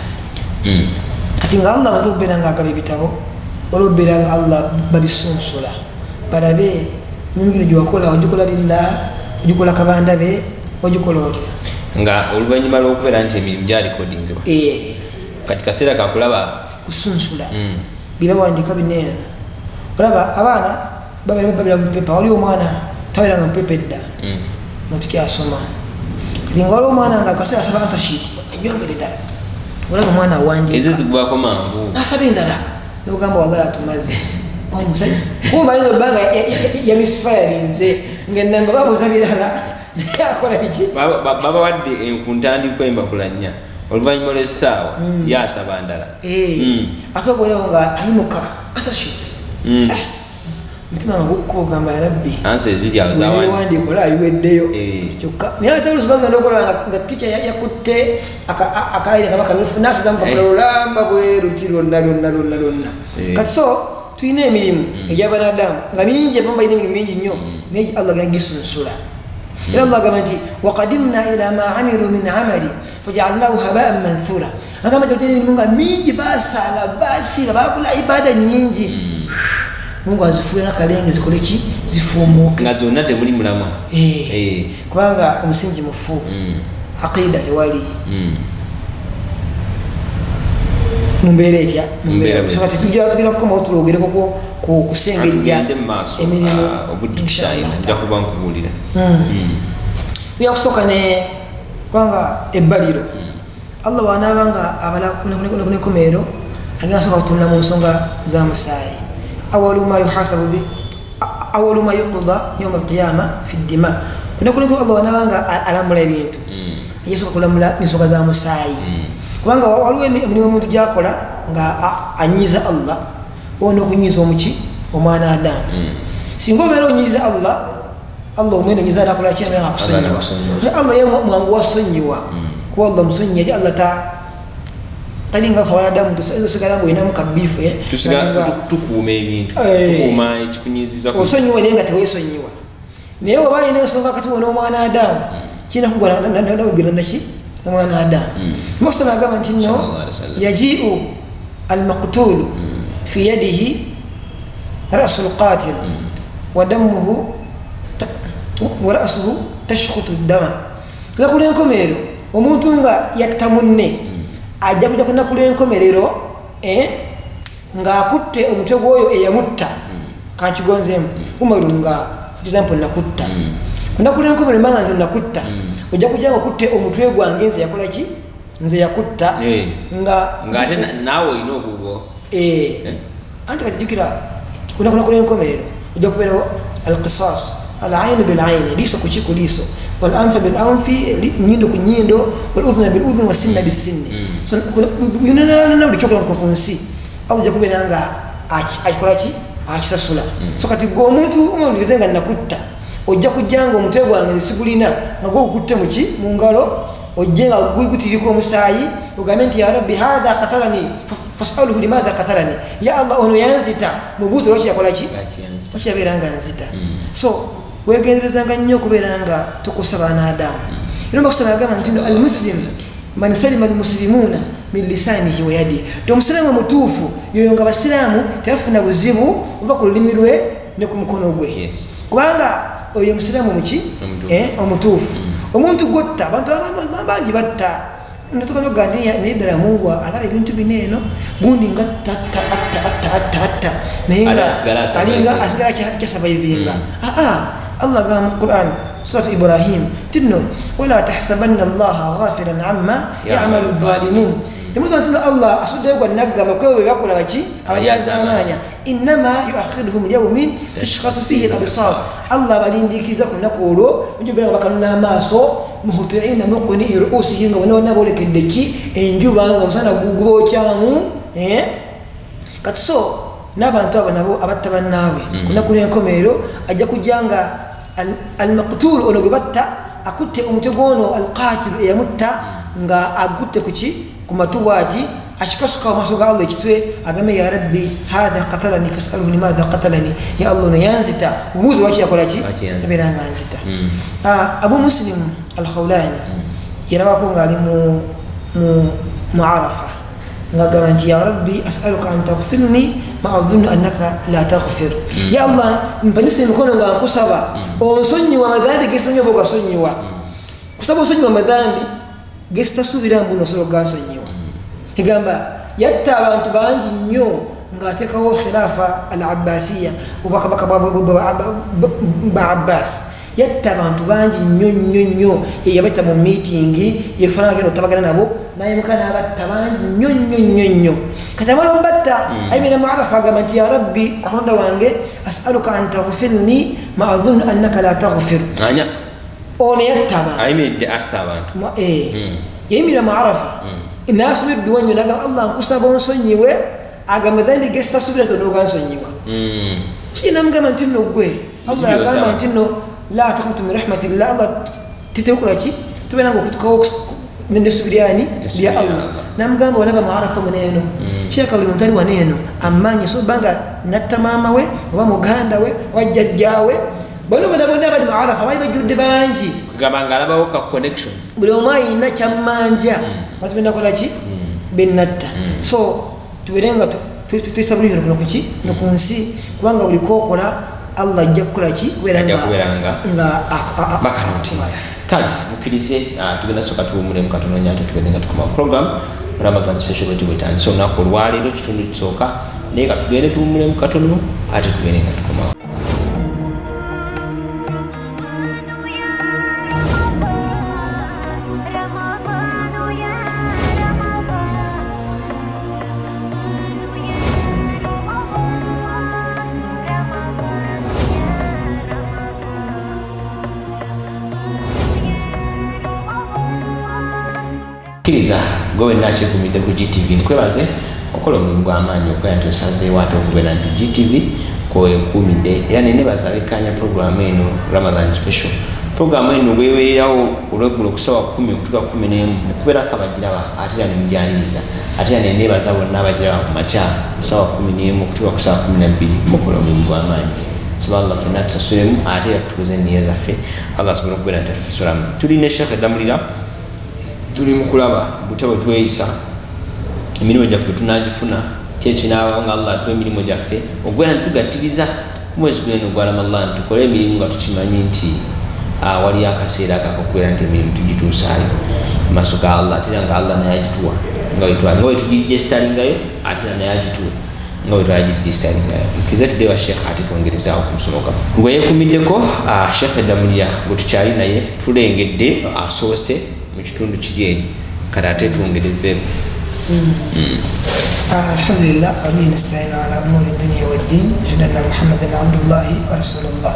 ati nga Allah amaze okubeera nga agaba ebitabo waliwo obeera nga Allah babisunsula balabe mimigino gyewakola ogikola lillah ogikola kabanda be ogikola otya nga oluvannyuma lw'okubeera nti emirimu gyalikodingibwa kati kaseera kakulaba kusunsula byebawandiika bineeno olaba abaana babira mupepa waliwo omwana tabeeranga mupepa edda tukyasoma kati nga waliwo omwana nga kaseera asaba ansa sheet anyongere ddala olaba omwana awandiika ezo zigwako mangu nasaba endala nogamba wallahi atumaze omusajja kuba mayinza obbanga yamisfayarinze ngenda nga babuuza birala naye akola biki baba wadde ku ntandikwa embakula nnya oluvannyuma lw'essaawa yaasaba ndala ate obwolawo nga ayimuka associates mutima nga gukugamba ya rabbi ansa eziryawo zawandiikola ayiweddeyo kyokka naye ate olusibaga ndokola nga tica yakutte akalayira kaba kamyufu naasiga mupapula olamba bweruti lwonna kati so tulina emirimu egy'abanadamu nga mingi abamu balina emirimu mingi nnyo naye allah gagisunsula era allah agamba nti waqadimna ila ma amilu min amali fajalnahu habaan manthura agamba nti olina emirimu nga mingi basaala basiiga bakola ibada nyingi Mungu azifuye n'akalenge zikole ki zifuumuuke nga zonna temuli mulamwa kubanga omusingi mufu aqida tewali mumbeera etya mumbeera titujja kukomawo tulogereko ku kusengejja emirimu nja kuba nkubuulira byakusooka ne kubanga ebbaliro allah bwanaabanga abala kunekomeero agenda sooka kutunula mu nsonga za musaayi أول ما يحاسب به أول ما يقضى يوم القيامة في الدماء كنا نقول الله ونوانغا ألم لبينتو يسوع كلام لا نسوع زام ساي كوانغا والو من يوم تجا كلا غا أنيز الله ونكنيز ومشي وما نادم سينغو ملو نيز الله الله من نيز الله كلا شيء أنا أقصني الله يوم ما هو سنيوا كوالله مسني الله تا tani nga fa wanadamu tusigala ngo inamu kabifu tusigala tukuume ebintu tukuuma ekikunyiziza osonyiwa naye nga tewesonyiwa naye oba ina ensonga kati wona omwana adamu kina kugula nawegera naki omwana adamu musala agamba nti nno yajiu almaqtulu fi yadihi rasu lqatil wa damuhu wa rasuhu tashkhutu ddama kakula enkomeero omuntu nga yatta munne ajja kujja kunakula enkomerero ng'akutte omutwe gw'oyo eyamutta kankigonzeemu umaru nga example nakutta kunakula enkomerero mbanga nze nakutta ojja kujja nga okutte omutwe gwange nze yakola ki nze yakutta ng'ate naawe olina ogugwo anti katijjukira kunakula enkomerero ojja kubeerawo alqisas alainu bilaini liiso ku ki ku liiso والأنف بالأنف نيندو كنيندو والأذن بالأذن والسن بالسن يننا نبدي شكرا كونسي الله جاكو بينانغا أكوراتي أكساسولا so kati gomuntu umuvitenga nakutta ojja kujjanga omutwe gwange sigulina nga okutte muki mu ngalo ojjenga gukutiriko omusaayi ogambe nti ya rabbi hadha qatalani fasaluhu limadha qatalani ya allah ono yanzita mubuuzo lwaki yakola ki lwaki yabeeranga nzita so wegenderezanga nnyo okubeera nga tukosa baana adamu era bakusaba agamba nti almuslim man salima almuslimuuna min lisanihi wa yadihi omusiraamu omutuufu yoyo nga basiraamu tebafuna buzibu oba ku lulimi lwe ne ku mukono gwe kubanga oyo omusiraamu muki omutuufu omuntu gotta abantu bangi batta ntukanoga naye ddala mungu alaba ebintu bino eno gundi nga atta naye nga alinga asigala kyasabaivinga الله قال القرآن سورة إبراهيم تنو ولا تحسبن الله غافلا عما يعمل الظالمون تموت أن الله أصدق يقول نقم وكوي يقول بشي أولياء زمانيا إنما يؤخرهم اليوم تشخص فيه الأبصار الله بعدين ديك ذاك نقوله نجيب لنا بكرنا ماسو مهطعين مقنعي رؤوسهم ونونا بقولك الدكي إنجوا عن غمسنا جوجو تامو كتسو n'abantu abo nabo abattaba naawe kunakula enkomeero ajja kujjanga almaqtul ono gwe batta akutte omutwe gwono alqatil eyamutta nga agutte kuki ku matuwaati akikasuka amaaso ga allah ekitwe agambe ya rabbi hatha qatalani fasaluhu limadha qatalani ya allah ono yanzita mubuuzi waki yakola ki abeera nga nzita abu muslim alkhawlani yarabako ngaali mu arafa ngagamba nti ya rabbi asaluka an taghfirni ما أظن أنك لا تغفر يا الله مبنسي مكونو nga nkusaba onsonyiwa madhambi gesonyiwa boga sonyiwa kusaba onsonyiwa madhambi gestasubira mbuno solo gansonyiwa igamba yatta abantu bangi nnyo ng'ateekawo khilafa al abbasiya obubaka ba abbas yatta abantu bangi nnyo yabaita mu meeting yefaanana genda otabagana nabo nayemuka n'abatta bangi nnyo kati amala omubatta ayimira mu arafa agamba nti ya rabbi katonda wange asaluka an taghfirni ma adhunnu annaka la taghfir ono yatta abantu ayimiridde assa abantu yayimira mu arafa nasoma edduwa nnyo nagamba allah nkusaba onsonyiwe agamba dhambi ge sitasubira tonogansonyiwa kinamugamba nti nno gwe allah yagamba nti nno la taqnutu min rahmatillah allah titekolaki tubenanga okutukawo nesubiryani lya allah namugamba olaba mu arafa muneeno kireka buli muntu ali waneeno amaanyi so banga natta maama we oba muganda we oba jjajjaawe bano bonna bali mu arafa bali bajjudde bangi kugamba nga alabawo ka connection buli omu ayina kyammanja batugenda kolaki benatta so tuberenga twisabulira kuno kuki no ku nsi kubanga buli kokola allah ajja kukolaki kuberanga bakanotibala kale mukirize tugenda soka tuwumulemu katono nyato tuberenga tukoma program Ramadan special bwetandise olunaku olwaleero kitundu kisooka naye ka tugende tuwumulemu katono ate tuberenga tukoma. Kiriza gowe nakyegumidde ku GTV nkwebaze okola omulimu gw'amaanyi okola nti osazeewo ate okubeera nti GTV kwekuumidde era nenebaza abekkaanya programu eno Ramadan special programu eno bweweererawo olweggulo okusawa 10 okutuuka 11 nekubeerako abagiraba ate era nemujyaniriza ate era nenebaza bonna abagiraba ku makya kusawa 11 okutuuka ku sawa 12 mukola omulimu gw'amaanyi subhanallah fenna tusasulemu ate era tutuuze enniya zaffe allah asobole okubeera nti atusasulamu tuli ne Sheikh Damulira tuli mukulaba butabo tweyisa emirimu gyaffe tunagifuna kyekinaaba nga allah atuwa emirimu gyaffe ogwera nitugattiriza omwezi gweno gwa Ramadan tukole emirimu nga tukimanyi nti waliyo akaseera akakubeera nti emirimu tugituusaayo maaso ga allah ate nga allah naye agituwa nga wetugiregisitaringayo ate naye agituwa nga wetwagiregisitaringayo mukize tudde wa Sheikh ate twongerezaawo ku musomo gaffe gweyekuumiddeko Sheikh Damulira gwe tukyali naye tulengedde asoose mukitundu kiri eri kati ate twongerezeeko. alhamdulillah amin nasta'inu ala umuri dunya waddin ashhadu anna muhammadan abdullahi wa rasulullah.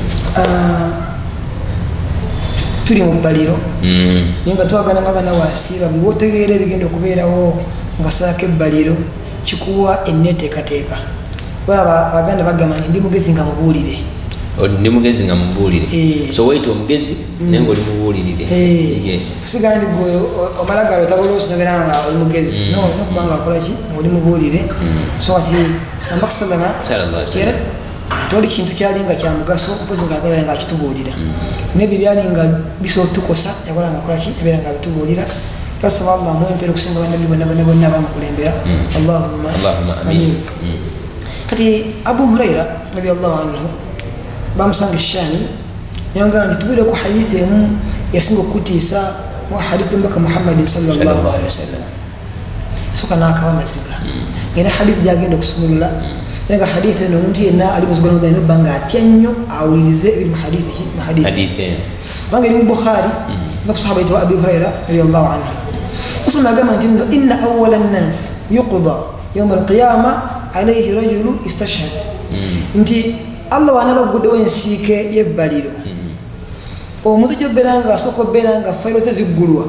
tuli mu bbaliro naye nga twagananga bana wasiiba buli wotegeera ebigenda okubeerawo nga saako ebbaliro kikuwa enneeteekateeka olaba abaganda bagamba nti ndi mugezi nga mubuulire ndi mugezi nga mubuulire so wayita omugezi naye nga oli mubuulirire tusigala nti gwe omala galo otabula osinabera nga oli mugezi nokubanga akolaki ngaoli mubuulire so kati amakusalama era toli kintu kyali nga kyamugaso mpozi nga agabaya nga akitubuulira nebyo byali nga bisobola otukosa yakola nga akolaki ebeera nga abitubuulira yasaba allah muwempeera okusinga bannabi bonna bamukulembera allahumma amin. kati Abu Huraira radiyallahu anhu bamusanga eshani nyanga nti tubire ku hadithi emu yasinga okutiisa wa hadithi mbaka Muhammadin sallallahu alaihi wasallam soka nakaba maziga era hadithi jagenda okusumulula nga hadithi eno omuntu yenna ali muzigona mudani banga atya nnyo awulirize ebiri mu hadithi banga eri mu Bukhari nga kusahaba yitwa Abi Huraira radiyallahu anhu usuma agamba nti nno inna awwala nnas yuqda yawma alqiyama alayhi rajulu istashhad nti allah wanabaguddewo ensiike y'ebbaliro omuntu gyobeera nga asooka obeera nga fayiro ze ziggulwa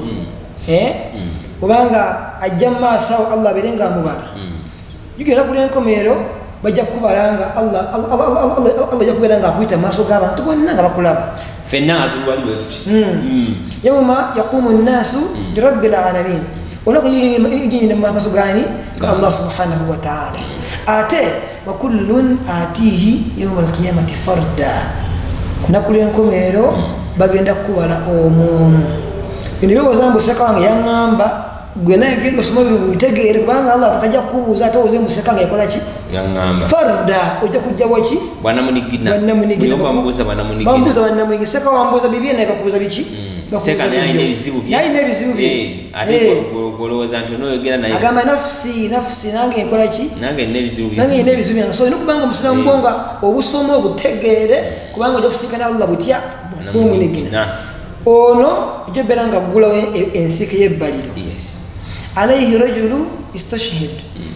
obanga ajja mu maaso awo allah abeere nga amubala gigenda kuli enkomeero bajja kukubala nga allah ajja kubeera nga akuyita mu maaso g'abantu bonna nga bakulaba fenna atuwaliwe tuti yawma yaqumu nnaasu lirabbi lalamin olunaku jinyina mu maaso gani ga allah subhanahu wa taala ate wakullun atihi yawma alqiyamati farda kunakulira enkomeero bagenda kukubala omwomu bino byowoza mbuseka wange yaŋŋamba gwe naye genda osoma bitegeere kubanga allah tatajja kukubuuza ate owoze mbuseka nga yakolaki farda ojja kujja waki banamunigina bambuuza banamunigina seka wambuuza bibye naye bakubuuza biki n'ebizibu bye olowooza nti onoyogera naye agamba nafsi nange nkola ki nange n'ebizibu byange so olina okubanga omusiramu gwo nga obusoma obutegeere kubanga ojja kusinkana Allah butya bwomwenegina ono ojja beera nga ggulawo ensiike y'ebbaliro alayhi rajulu istushhid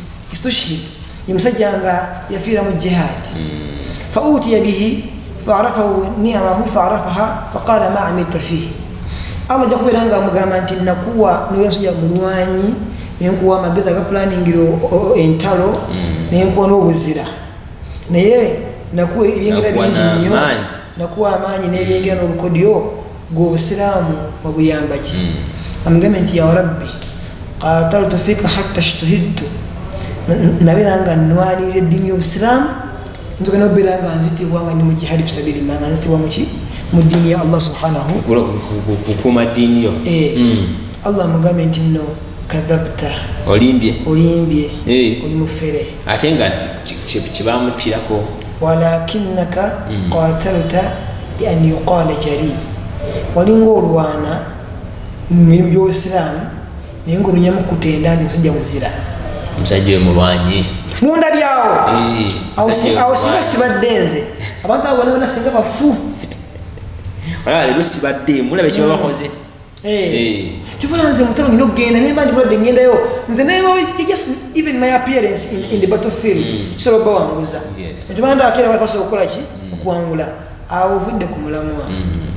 ye musajja nga yafiira mu jihad fautiya bihi faarafahu ni'amahu faarafaha faqala ma amilta fihi Allah ajja kubeera nga amugamba nti nakuwa noyo musajja mulwanyi nenkuwa amagezi agaplaningiro entalo nenkuwa n'obuzira naye nakuwa ebyengera bingi nnyo nakuwa amaanyi n'ebyengera n'obukodyo gw'obusiraamu wabuyamba ki amugambe nti ya rabbi qataltu fika hatta shtuhidtu nabeera nga nnwanirira eddiini y'obusiraamu ntuka nobeera nga nzitibwa nga ndi mu jihadi fi sabilillah nga nzitibwa muki mu ddiini ya Allah subhanahu kukuuma ddiini yo Allah amugambe nti no kadhabta olimbye oli mufere ate nga kibamukirako walakinnaka qatalta li an yuqala jari walinga olwana mu mirimu gy'obusiraamu naye ngaolunyamu kutenda nti musajja muzira omusajja we mulwanyi munda byawo awo singa sibadde nze abantu abo bona singa bafu olaba leero sibadde mulabe kiba bakoze kifuna nze mutalo ngina okugenda naye mba ndibulwadde ngendayo nze just even my appearance in the battlefield kisobola bawanguza ekibanda akeera kasobola okukola ki okuwangula awo ovudde ku mulamwa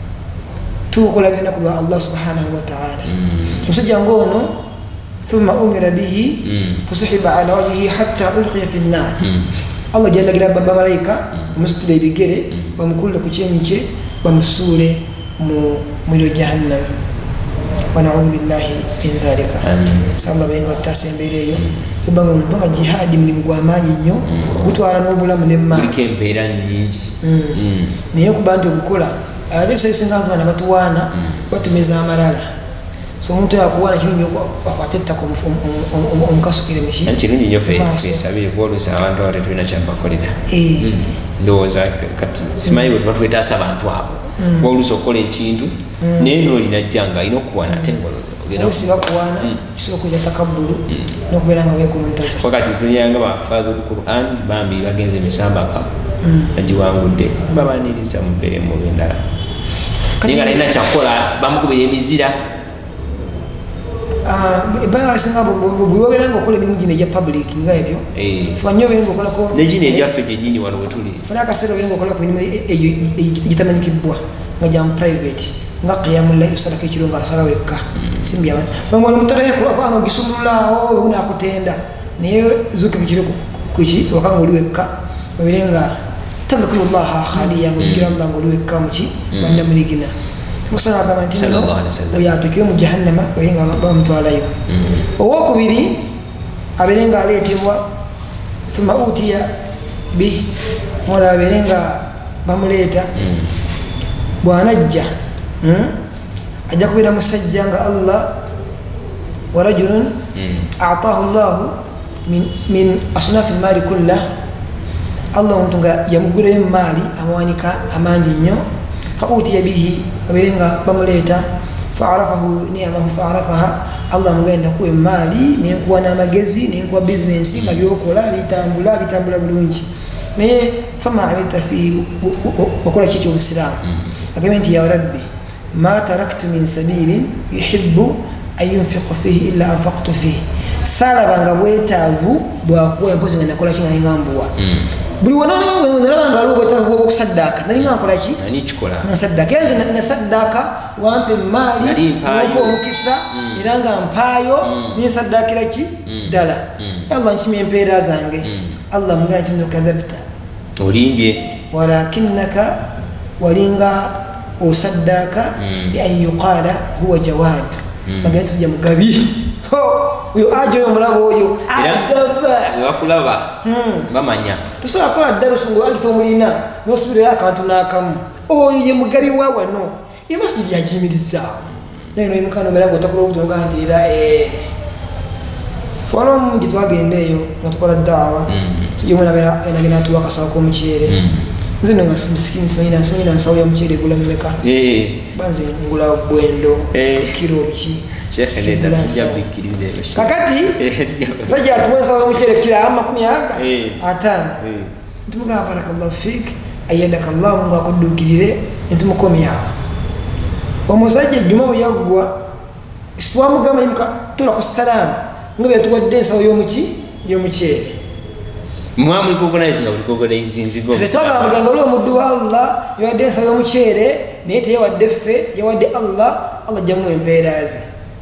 tukola binaku lwa Allah subhanahu wa ta'ala omusajja ng'ono thumma umira bihi fusuhiba ala wajhihi hatta ulqiya fi nnar Allah jalagira bamalayika bamusitula ebigere bamukulule ku kyenyi kye bamusuule mu muliro jahannam wanaudhu billahi min dhalika salla bayenga tutasembera eyo ebanga jihadi mulimu gw'amaanyi nnyo gutwala n'obulamu n'emmaani empeera nnyingi naye kuba nti okukola ate tusabisinga abaana batuwaana batumiza amalala so omuntu yakuwaana kirungi akwata ettaka omukasukire muki kirungi nnyo fesabire kuba oluusi abantu abo tetulina kyabakolera ndowooza kati simanyi bwe tuba twetaasa abantu abo kuba oluusi okukola ekintu naye noolina jjanga alina okuwaana ate oluusi bakuwaana kisobola okuja takabbulu n'okubeera nga weekuluntaza wakati tulianga bafadhulu Quran bambi bagenze misambaka bagiwangudde babaniriza mu bberemu olw'endala naye nga talina kyakukola bamukubira emizira basinga buli wabeera nga okola emirimu gino egya public nga ebyo fuba nnyo obeera nga okolako negino egyaffe gyennyini wano wetuli funa akaseera obeera nga okola ku mirimu egitamanyikibwa nga gyamu private nga qiyamullayl sadaka ekiro nga asala wekka simbya bamwana omutalayekulakwana ogisumululaawo unakutenda naye zuuka ekiro kuki wakanga oli wekka obeere nga tadhkuru llaha khaliya nga ojjukira Allah nga oli wekka muki bannamurigina musana agamba nti no oyo atekewe mu jahannama oye nga bamutwalayo owokubiri abeere nga aleetebwa thumma utiya bi mola abeere nga bamuleeta bwanajja ajja kubeera musajja nga Allah wa rajulun ataahu llahu min asnafi lmaali kullah Allah omuntu nga yamugulayo mumaali amawanika amangi nnyo fautiya bihi abeere nga bamuleeta faarafahu ni'amahu faarafaha Allah amugenda nakuwa emaali nenkuwa n'amagezi nenkuwa bizinensi nga byokola bitambula bulungi naye fama amilta fihi wakola ki ekyobusiraamu agambe nti ya rabbi ma taraktu min sabilin yuhibbu an yunfiqa fihi illa anfaqtu fihi salabanga bwetaavu bwakuwa empozi nga nakola ki nga nengambuwa buli wonanalabanga aliwo bwetaavu bwokusaddaaka nali nga nkola ki nsaddaaka era nze nasaddaaka wampa emaali wampa omukisa era nga mpaayo ninsaddaakira ki ddala Allah nkimya empeera zange Allah mugamba nti nokadhabta olimbye walakinnaka walinga osaddaaka li an yuqaala huwa jawaad bagamba nti tujja mugabi oyo ajo oyo mulaba oyo bakulaba bamanya tosobola kukola darusu ngaagita omulina nosubirayo akantu n'akamu oyo ye mugabi wa wano emasigi lyagiyimirizaawo naye noyimukana obeera nga otakola obutonoga nti era folo mungi twagenda eyo nga tukola daawa tujemu nagenda atuwa akasawo k'omukyere zino nga simsikini simanyina nsawo ya muceere gula mmeka banze ngula gwendo kiro ki kakati sajja atuwa ensawo ya muceere kira ama 5 ntumugamba barakallahu fik ayyadaka Allah mungu akuddukirire ntumukomyawo omusajja ejjuma bwe yaggwa situwamugamba yimuka tula ku salaamu nga byatuwadde ensawo y'omuceere mwamuliko organize nga buliko organize nzigo betwala bagamba lwo muddu wa Allah yawadde ensawo y'omuceere naye teyawadde ffe yawadde Allah jamu empeera ze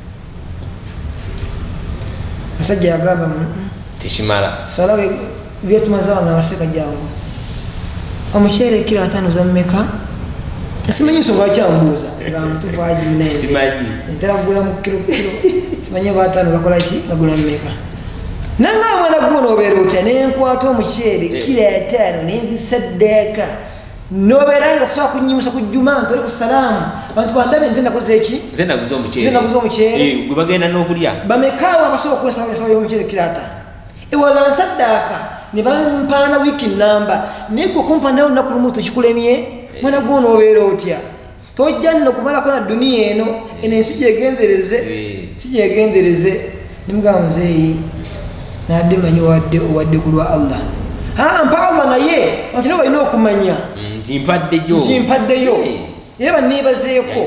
musajja yagamba tekimala salawe byetumazawa nga baseka jangu omuceere kilo 5 za mmeka simanyi nsonga kyambuuza nga mutufu aji munenzi ntera kugula mu kilo simanyi oba 5 gakola ki gagula mmeka nanga mwana gwo nobeera otya nenkwata omuceere kilo 5 nenzisaddeeka nobeera nga tusobola kunyimusa ku jjuma ntoli ku salaamu bantu bandabe nze nakoze eki nze naguza omuceere gwe bagenda n'okulya bamekaawo abasobola okukozesa ensawo y'omuceere kilo 5 ewala nsaddaaka ne bampaana wiiki namba naye gwe okumpa nawe olunaku lumu tukikulemye mwana gwo nobeera otya tojja nno kumalako na duniya eno ensi gyegendereze nimugamba muzeeyi nadde manyi owadde ku lwa Allah mpa Allah naye bantu nabo balina okumanya nti mpaddeyo era banneebazeeko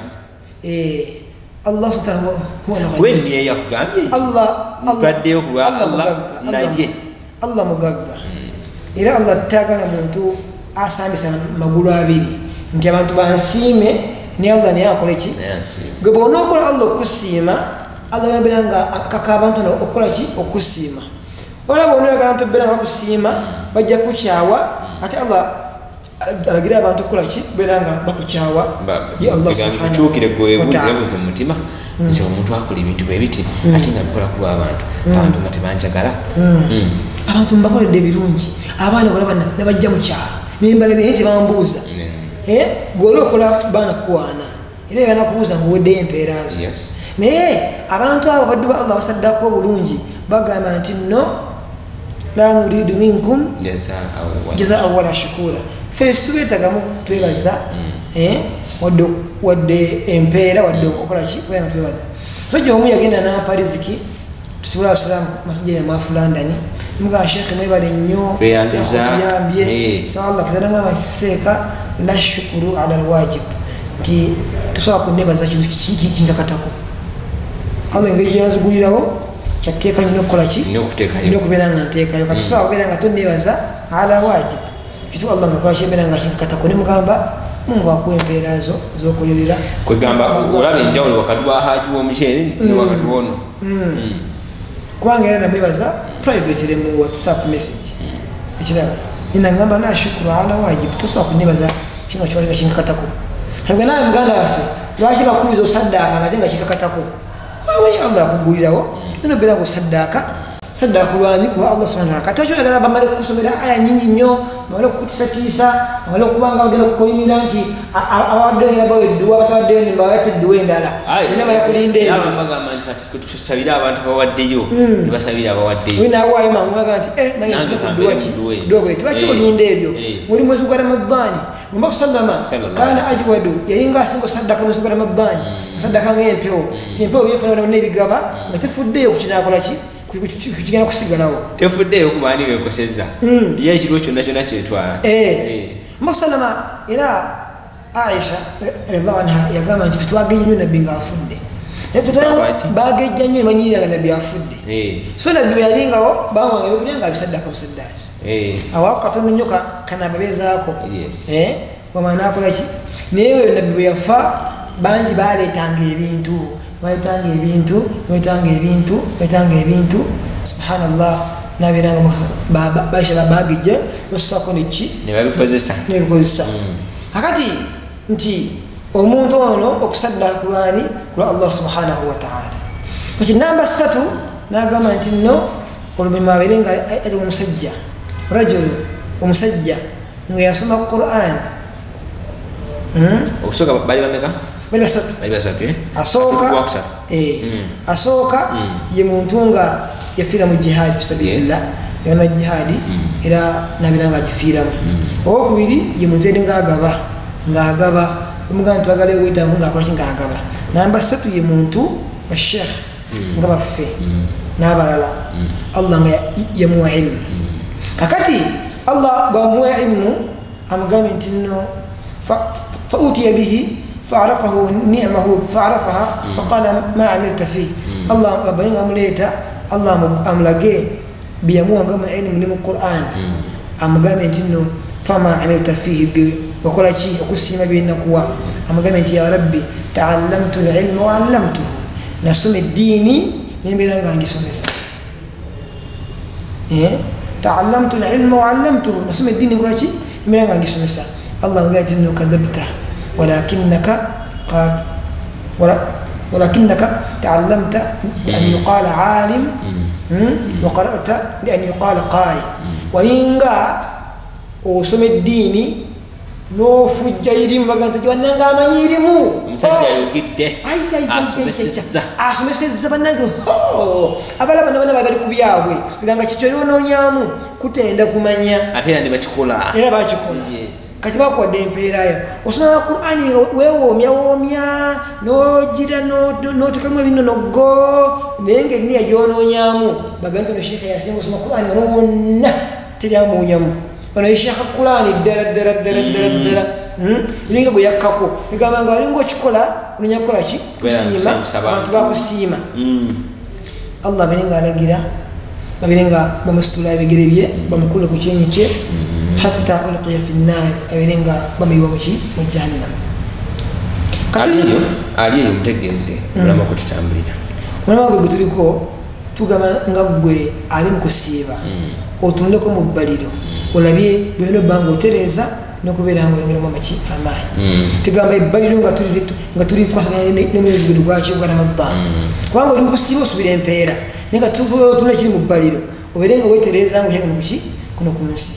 Allah subhanahu wa ta'ala wenniye yakugambye mpaddeyo ku lwa Allah naye Allah mugagga era Allah tagana muntu asambisa magulu abiri nti abantu bansiime ni Allah naye akole ki gwe bw'onookola Allah okusiima Allah yabiranga akaka abantu okukola ki okusiima olaba onoyagala nti obeera nga bakusiima bajja kukyawa ate Allah alagira abantu okukola ki beera nga bakukyawa ye Allah subhanahu wa ta'ala mutima nti omuntu akola ebintu bwe biti ate nga bikola ku lw'abantu abantu nga tebanjagala abantu mbakoledde ebirungi abaana balaba nabajja mu kyalo nembalabye naye tebambuuza gwoli okola baana kuwaana era ebanakubuuza ngaoweddeyo empeera zo naye abantu abo baddu ba Allah basaddako obulungi bagamba nti no la nuridu minkum jazaa wala shukura fesi tubeetagamu twebaza wadde empeera wadde okukola ki kubanga twebaza musajja omu yagenda nampa riziki tusobola basiramu masajja yamwafu London muga shekhe mwebale nnyo tuyambye sawa Allah kizana nga seeka la shukuru ala alwajib nti tusobola kunnebaza kintu kinkakatako Allah engeri yazigulirawo kyateeka nnyo okukola ki okubeera nga nteekayo kati tusobola kubeera nga tonnebaza ala wajib kitu Allah nga kola kibeera nga kinkakatako ne mugamba Mungu akuwa empeera zo z'okolerera kwegamba olaba enjawulo wakati wa haji w'omuceere ne wakati wono kubanga era nabebaza private mu WhatsApp message ekiraba ninagamba nashukuru ala wajib tosobola kunnebaza kinga kyoleka kinkakatako nabwe nawe muganda waffe lwaki bakubiza osaddaaka nate nga kinkakatako amanyi Allah akugulirawo ino beera nga osaddaaka lwani kuba Allah subhanahu wa ta'ala kati okyoyagala bamale kukusomera aya nyingi nnyo bamale okukutisatiisa bamale okubanga bagenda kukolimira nti abawaddeyo ngenda bawedduwa batawaddeyo nimbawate edduwa endala ina bala kulinda ebagamba nti tusabire abantu bawaddeyo nibasabire abawaddeyo winawaayo manguaga nti nange kudduwa bweti lwaki olinda ebyo oli mwezi gwa Ramadani ngomba kusallama kana ajwadu yalinga asinga osaddaka mwezi gwa Ramadani osaddaka ng'empewo ti empewo byefuna n'ebigaba nga tefuddeyo kukinakola ki kukigenda kusigalawo tefuddeyo kubaani wekosezza ye ekiriwo kyonna kyonna kyetwala musalama era Aisha radhiallahu anha yagamba nti twagejja nnyo nabbi ng'afudde bagejja nnyo nemanyirira nga nabbi afudde so nabbi bwe yalingawo bamwanga ebyokulya nga abisaddaka busaddaasi awaako katonda nnyo kanababeezaako wamaana akola ki naye we nabbi bwe yafa bangi baleetanga ebintu wetanga ebintu subhanallah nabiranga baisha babagijja basako neki nebikozesa akati nti omuntu ono okusaddaka kulwani kula Allah subhanahu wa ta'ala kati namba 3 nagamba nti no olumima abeerenga ali omusajja rajulu omusajja nga yasoma Qur'an okusoka bali bameka bali basatu asooka ye muntu nga yafiira mu jihadi fisabilillah yana jihadi era nabiranga agifiiramu owokubiri ye muntu eri ng'agaba omuganda twagala weyitamu ng'akolaki ng'agaba. Namba 3 ye muntu bashekh nga baffe n'abalala Allah nga yamuwa ilmu. Kakati Allah bwamuwa ilmu amugambye nti nno fa utiya bihi fa'arafahu ni'mahu fa'arafaha faqala ma amilta fihi. Allah babayinga amuleeta Allah amulage biyamuwa nga mu ilmu ni mu Qur'an amugambye nti nno fama amilta fihi wakola ki okusiima byenakuwa. Amugambye nti ya rabbi ta'allamtu al-ilma wa 'allamtuhu, nasoma eddiini nembeera nga ngisomesa. Ta'allamtu al-ilma wa 'allamtuhu, nasoma eddiini nkola ki nembeera nga ngisomesa. Allah amugambye nti nno kadhabta walakinnaka ta'allamta an yuqala 'alim wa qara'ta li an yuqala qari. Walinga osoma eddiini n'ofujja irimu baga nti wannanga amanyi irimu omusajja ayogedde asomesezza bannange abalaba nabana bali ku byabwe eganga kikyo lyonoonyamu kutenda kumanya ate era nebakikola kati bakuwadde empeerayo osoma Qur'ani weewoomyawoomya n'ogira n'otekamu ebinonoggo naye ng'enniya gyonoonyamu baga nti ono sheekha yasinga osoma Qur'ani ono wonna teryamuwunyamu ono yeshekha Qur'ani ddala iringa gwe yakkako egamba nga alinga okikola ononya kukola ki kusiima abantu bakusiima. Allah abeerenga alagira babeerenga bamusitula ebigere bye bamukule ku kyenyi kye hatta ulqiya fi nnaar abeerenga bamuyiwa mu jahannam. aliyo mutegeeze mulama kututambulira mulama gwe tuliko tugamba nga gwe ali mu kusiiba otundeko mu bbaliro olabye bweno banga otereza nokubeera nga oyongeramu amaanyi. Tugamba ebbaliro nga tuli kwasaganya n'emwezi guno gwaki gwa Ramadan kubanga oli mu kusiiba osubira empeera naye nga tuna kiri mu bbaliro obeere nga wetereza nga oyengana kuki kuno ku nsi.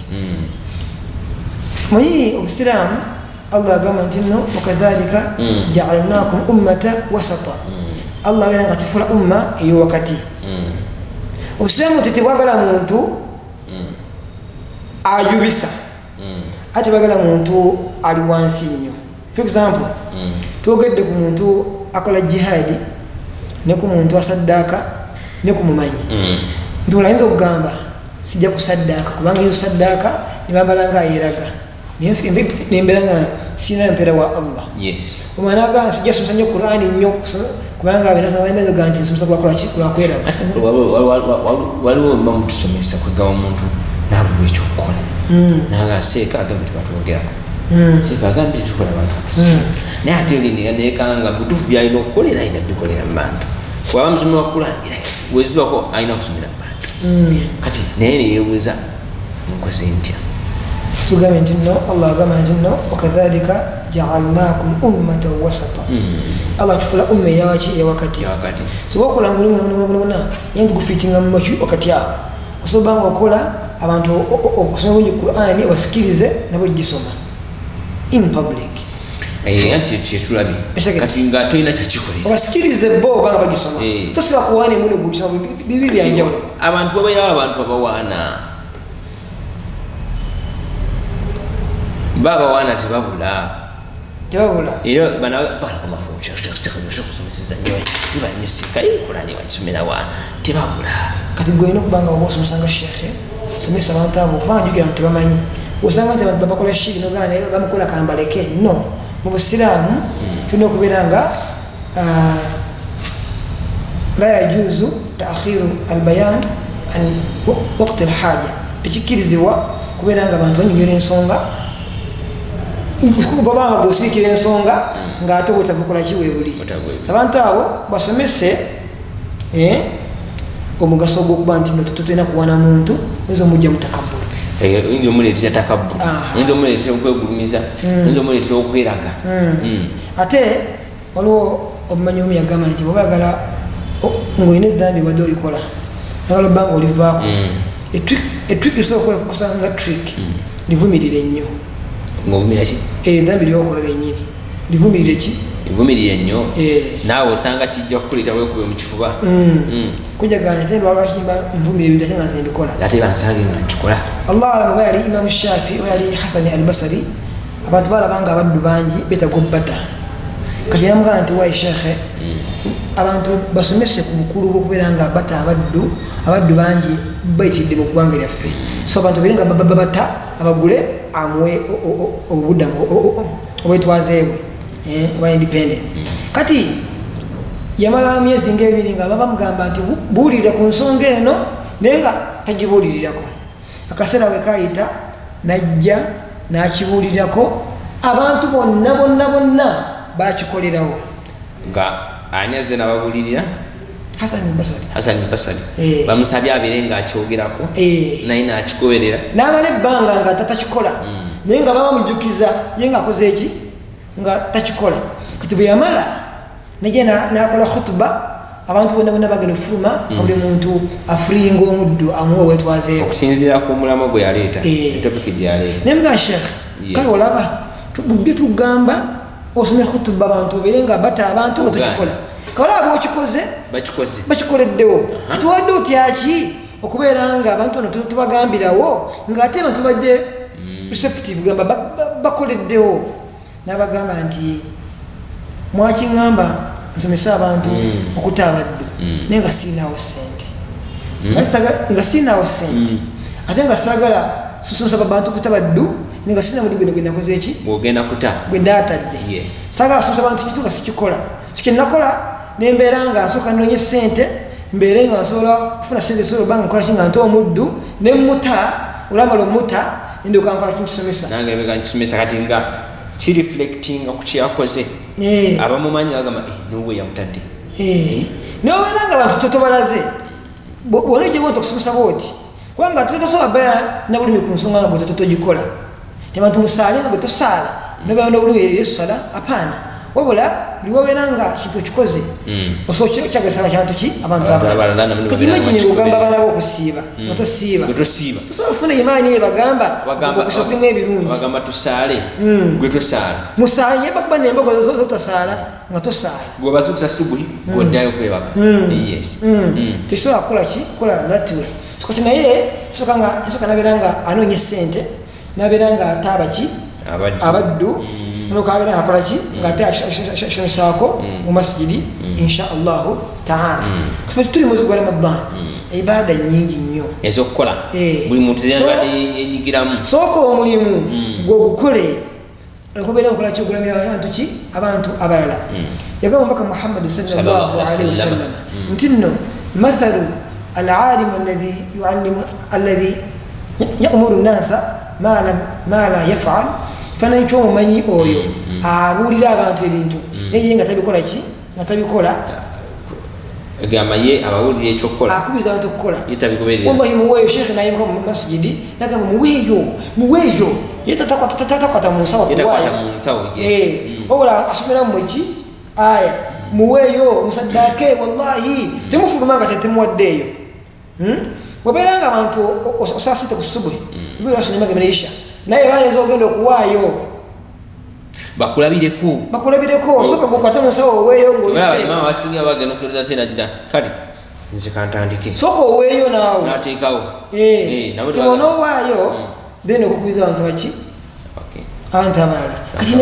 Manyi obusiraamu Allah agamba nti nno wakadhalika ja'alnakum ummata wasata. Allah abeera nga tufula umma ey'owakati. Obusiraamu tetebwagala muntu ajubisa ate bagala muntu ali wansi nnyo. For example twogedde ku muntu akola jihadi ne ku muntu asaddaaka ne ku mumanyi nti mulayinza okugamba sijja kusaddaaka kubanga yo saddaaka nebambala nga ayeraga nembeera nga sina mpeera wa Allah. Omwana agamba sijja somesa nnyo Qur'ani nnyo kubanga abenaga nti nsomesa kulakweraga. waliwo bamutusomesa kwegaba omuntu nabulwa ekyokukola naga seeka agambye tebatuwogerako seeka agambye tukola bantu naye ate nekanga butuufu byalina okukolera alina bikolera mu bantu waba musomi wa kulangira wezibako alina okusomera mu bantu kati naye neyebuuza nkoze ntya. Tugambye nti nno Allah agamba nti nno wakadhalika ja'alnakum ummatan wasata. Allah tufula umma eyawaki eyawakati soba okola nga olimubona naye nti gufitinga mu maki wakati awo osobola nga okola abantu okusoma bulungi Qur'ani obasikirize nabo gisoma in public. Anti kyetulabye kati nga tolina kyakikolera obasikirize bo banga bagisoma so si bakuwaana emuno gukisoma bibiri byanjawulo. Abantu babayawo abantu abawaana babawaana tebabula era banabakusomeseza nnyo ibanisikayi Qur'ani bagisomera wa tebabula. Kati gwe olina okubanga oba osomesanga shekhe somesa abantu abo banjukira nti tebamanyi osanga nti abantu babakola shiri nogana bamukola kambaleke no. Mu busiraamu tulina okubeera nga la yajuzu taakhiru albayan an waqti alhaja tekikkirizibwa kubeera nga abantu banyonyola ensonga babanga gosiikira ensonga ng'ate bwetabukola kiweebuli. Abantu abo basomese omugaso gw'okuba nti totolina kuwana muntu oyinza omujja mutakabbulu oyinza omuleetera takabbulu oyinza omuleetera okwegulumiza oyinza omuleetera okweraga. Ate waliwo obumanyi omu yagamba nti bwoba yagala ng'olina edhambi badde olikola yagala obbanga olivaako etrik esobola okukosa nga trik livumirire nnyo ng'ovumira ki edhambi lyokola lennyini livumirire ki evumirire nnyo naawe osanga kijja kukuleta weekube mu kifuba kujaganya ate lwalwakimba nvumira ebintu ate nga nze mbikola ate bansange nga nkikola allah alamu oba yali imamu shafi oba yali hasani albasari abantu balabanga abaddu bangi betagobbata kati yamugaa nti wayi shekhe abantu basomese ku bukulu bwokubeera nga bata abaddu bangi bayitiridde mu ggwanga lyaffe so abantu beere nga babata abagule amuwe obuddamu obwetwazeebwe oba independence kati yamala myezi ng'ebiri nga bamugamba nti buulirira ku nsonga eno naye nga tagibuulirirako akaseera we kayita najja n'akibuulirirako abantu bonna bakikolerawo nga ani azze n'ababuulirira Hassan Basari bamusabye abeere ng'akyogerako naye n'akikoberera n'amala ebbanga nga tatakikola naye nga babamujjukiza ye ng'akoze eki nga takikola kati bwe yamala najja n'akola khutuba abantu bonna bagenda okufuluma nga buli muntu afuringa omuddo amuwe wetwazeewo okusinziira ku mulamwa gwe yaleeta etopiki gye yaleeta naye mga shekhe kale olaba bwe tugamba osome khutuba abantu obeere nga bata abantu nga tokikola kawalaba bwokikoze bakikoleddewo kituwadde otyaki okubeera nga abantu bano tubagambirawo ng'ate abantu badde receptive gamba bakoleddewo n'abagamba nti mwakiŋŋamba nsomesa abantu okuta abaddu naye nga sirinaawo ssente nga sirinaawo ssente ate nga saagala susomesa abantu okuta baddu naye nga sirina buddu gwe nakoze eki bwogenda kuta gwe ndaatadde saagala somesa abantu kitu nga sikikola so kyenakola nembeera nga nsooka noonye ssente mbeere nga nsobola kufuna ssente sobola obanga nkola ki nga nta omuddu nemuta olwamala omuta ndyoka nkola kintusomesa nange bega nkisomesa kati nga kireflectinga ku kyakoze abamumanyi bagamba nowe yamutadde naye obeera nga abantu totobalaze bona ojja bonta okusomesa booti kubanga tosobola beera nabulumi ku nsonga nga gwe totogikola tebantu musaale nga gwe tosaala nobeera nobulumi erera essala apaana wabula liwobeera nga kintu okikoze osobola kyagesaba kyantu ki abantu abalala kati imagine ogamba abaana bo okusiiba nga tosiiba tosobola kufuna imaani ye bagamba okusa kulimu ebirungi bagamba tusaale gwe tosaala musaale naye bakuba nemboko zotasaala nga tosaala gwebazukusa subuhi goddayo kwebaka tesobola kukola ki kukola that way so kati naye esooka nabeera nga anoonya ssente nabeera nga ate abaki abaddu nokabeera ngakola ki ngaate akisomesaako mu masijidi insha allahu taala tuli mwezi gwa ramadan ibada nyingi nnyo ezokukola buli muntu yenyigiramu sooka omulimu gwogukole okubeera nkola ki okulamira abantu abalala yagamba omubaka muhammadi sallallahu alaihi wasallam nti nno mathalu العالم الذي يأمر الناس ما لا يفعل fanancho mumanyi oyo abuulira abantu ebintu naye nga tabikola ki nga tabikola egamba ye abawulira ekyokukola akubiriza abantu okukola yetabikoberera wallahi muweeyo shekhe nayimuka mu masjidi nagamba muweeyo ye tatakwata mu nsawo wabula asomera mmweki aya muweeyo musaddake wallahi temufuluma nga temuwaddeeyo wabeera nga abantu osasite ku subuhi asonemagemereisha naye baleza ogenda okuwaayo bakulabireko soka gukwate musawo oweeyo ngaosinga bagenda osoleza senagida kale nze kantandike soka oweeyo naawe nateekawo onoowaayo then okukubiza abantu baki abantu abalala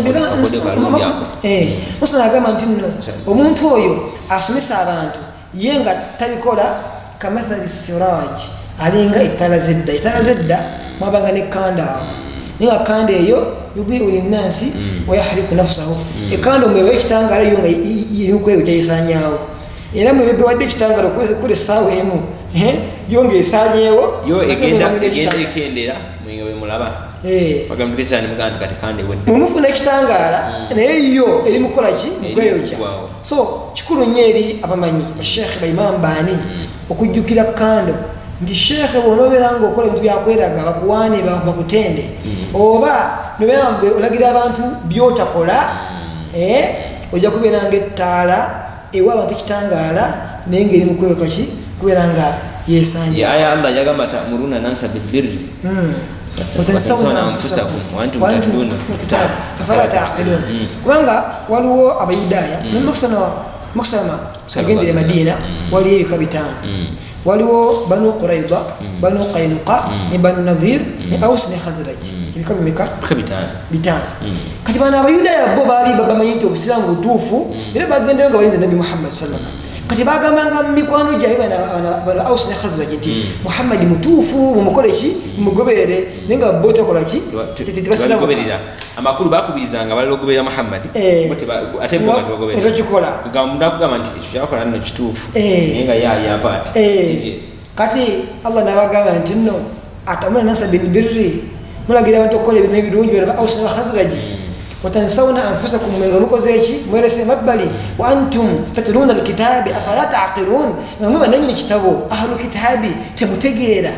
musana agamba nti nno omuntu oyo asomesa abantu ye nga tabikola kamathali siraj alinga ettala zedda mwabanga nekanda awo ninga kanda eyo yudhiu linnasi wayahriku nafsahu ekanda omwebe ekitangala yo nga irimu kweyo kyayisanyawo era mwebe wadde ekitangala kule sawa emu yo ngesanyewo yo egenda ekendera mwenga mulaba bagamukizani mugandi kati kande wedde mumufuna ekitangala naye yo eri mukola ki mukweyoja so kikulu nnyo eri abamanyi bashekhe baimam bani okujjukira kando ndi shekhe bonobeera nga okola ebintu byakweraga bakuwaane bakutende oba nobeera nga olagira abantu byotakola ojja kubeera nga ettaala ewa abantu ekitangaala naye ngaeri mukwebeka ki kubeera nga yesanja aya allah yagamba ta'muruna nasa bilbirri وتنسون أنفسكم وأنتم تتلون الكتاب أفلا تعقلون كمانغا والو أبيدايا من مقصنا أجند المدينة ولي كبتان والو بنو قريظة بنو قينقاع بنو نذير أوس خزرج كم ميكا بتان كتبنا أبيدايا بوبالي بابا ما ينتو بسلام وتوفو إذا بعدين يوم قبل النبي محمد صلى الله عليه وسلم kati bagamba mikwano gyabe bana Aus ne Khazraj nti Muhammad mutuufu mumukolechi mugobere nenga bote kolaki titibasira goberera amakuru bakubirizanga balogobera Muhammad ate bo batogobera ekikola gamunda kugamba nti ekyo kyakola nno kituufu nenga yayamba ati kati Allah nabagamba nti nno atamuna nasa bil birri mulagira abantu okole ebirungi bya Aus ne Khazraj وتنسون أنفسكم من غنوكو زيشي مرسي مبالي وأنتم تتلون الكتاب أفلا تعقلون مما نجي كتابو أهل الكتاب تمتجيرا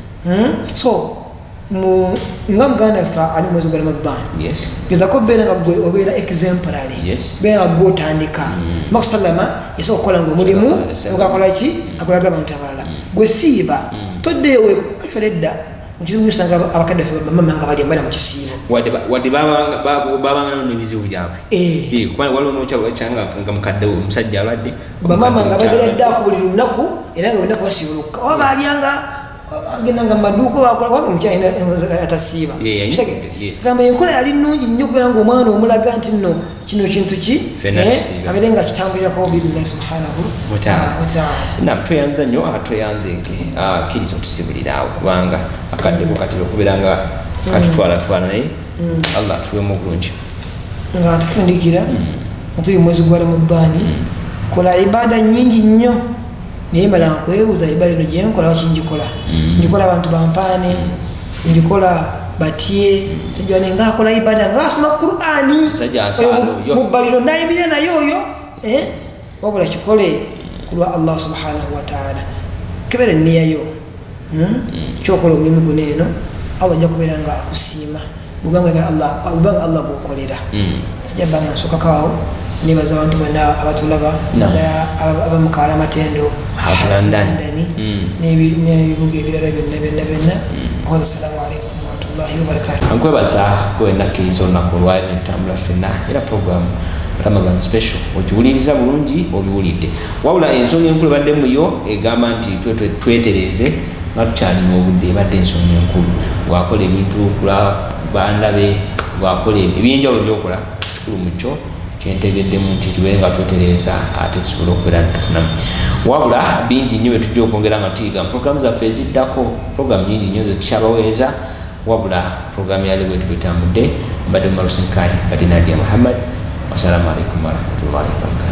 ngam gana fa ali mozo gal madan biza ko bena gabwe obera exemplary bena go tandika maksallama iso kolango mulimu ugakola chi akulaga bantabala gwesiba todewe afeledda mukizungusanga abakadde mama nga bali mbana mukisibo wadde baba ngano nebizibu byabwe kwa walo no chawo changa ngamukadde omusajja alwadde mama nga bageredda ku buli lunaku era nga benda kubasibuka oba alyanga agenda nga maduko bakola kwa mukyaina atasiba kama enkola yali nnungi nnyo kubera nga omwana omulaga nti nno kino kintu ki aberenga kitambulira ko billahi subhanahu wa ta'ala nam toyanza nnyo atoyanzeke kirizo tusibulirawo kubanga akadde katiro kuberanga katutwala naye Allah tuwe mu bulungi nga atufundikira tuli mwezi gwa Ramadhani kola ibada nyingi nnyo niye mala kwebuza ibada ino je nkola wakinjikola njikola abantu bampane njikola batie tujane nga kola ibada nga asoma Qur'ani mubaliro naibira na yoyo wabula chikole kulwa Allah subhanahu wa ta'ala kebere niyayo chokolo mimi guneno Allah jakuberanga akusima bubanga Allah bukolera sijabanga soka kawo nibaza abantu bana abatulaba nada abamukala matendo halandani nebibuge birara benna wa assalamu alaykum wa rahmatullahi wa barakatuh ankwe basa ko enakirizo nakolwa entambula fena era program Ramadan special ojuuliriza bulungi obiwulidde wabula ensonga enkulu badde muyo egamba nti twetereze natukyali n'obudde badde ensonga enkulu wakola ebintu kula bandabe wakola ebyenjawulo byokola kikulu mukyo kyentegeddemu nti tubenga twetereza ate tusobola okubeera tufunamu wabula bingi nnyo betujja okwongera nga tuyiga programu zaffe eziddako programu nyingi nnyo zetukyabaweereza wabula programu yali bwe tubitambudde mbadde mumalusinkai badde Nadia Muhammad wassalamu alaikum warahmatullahi wabarakatuh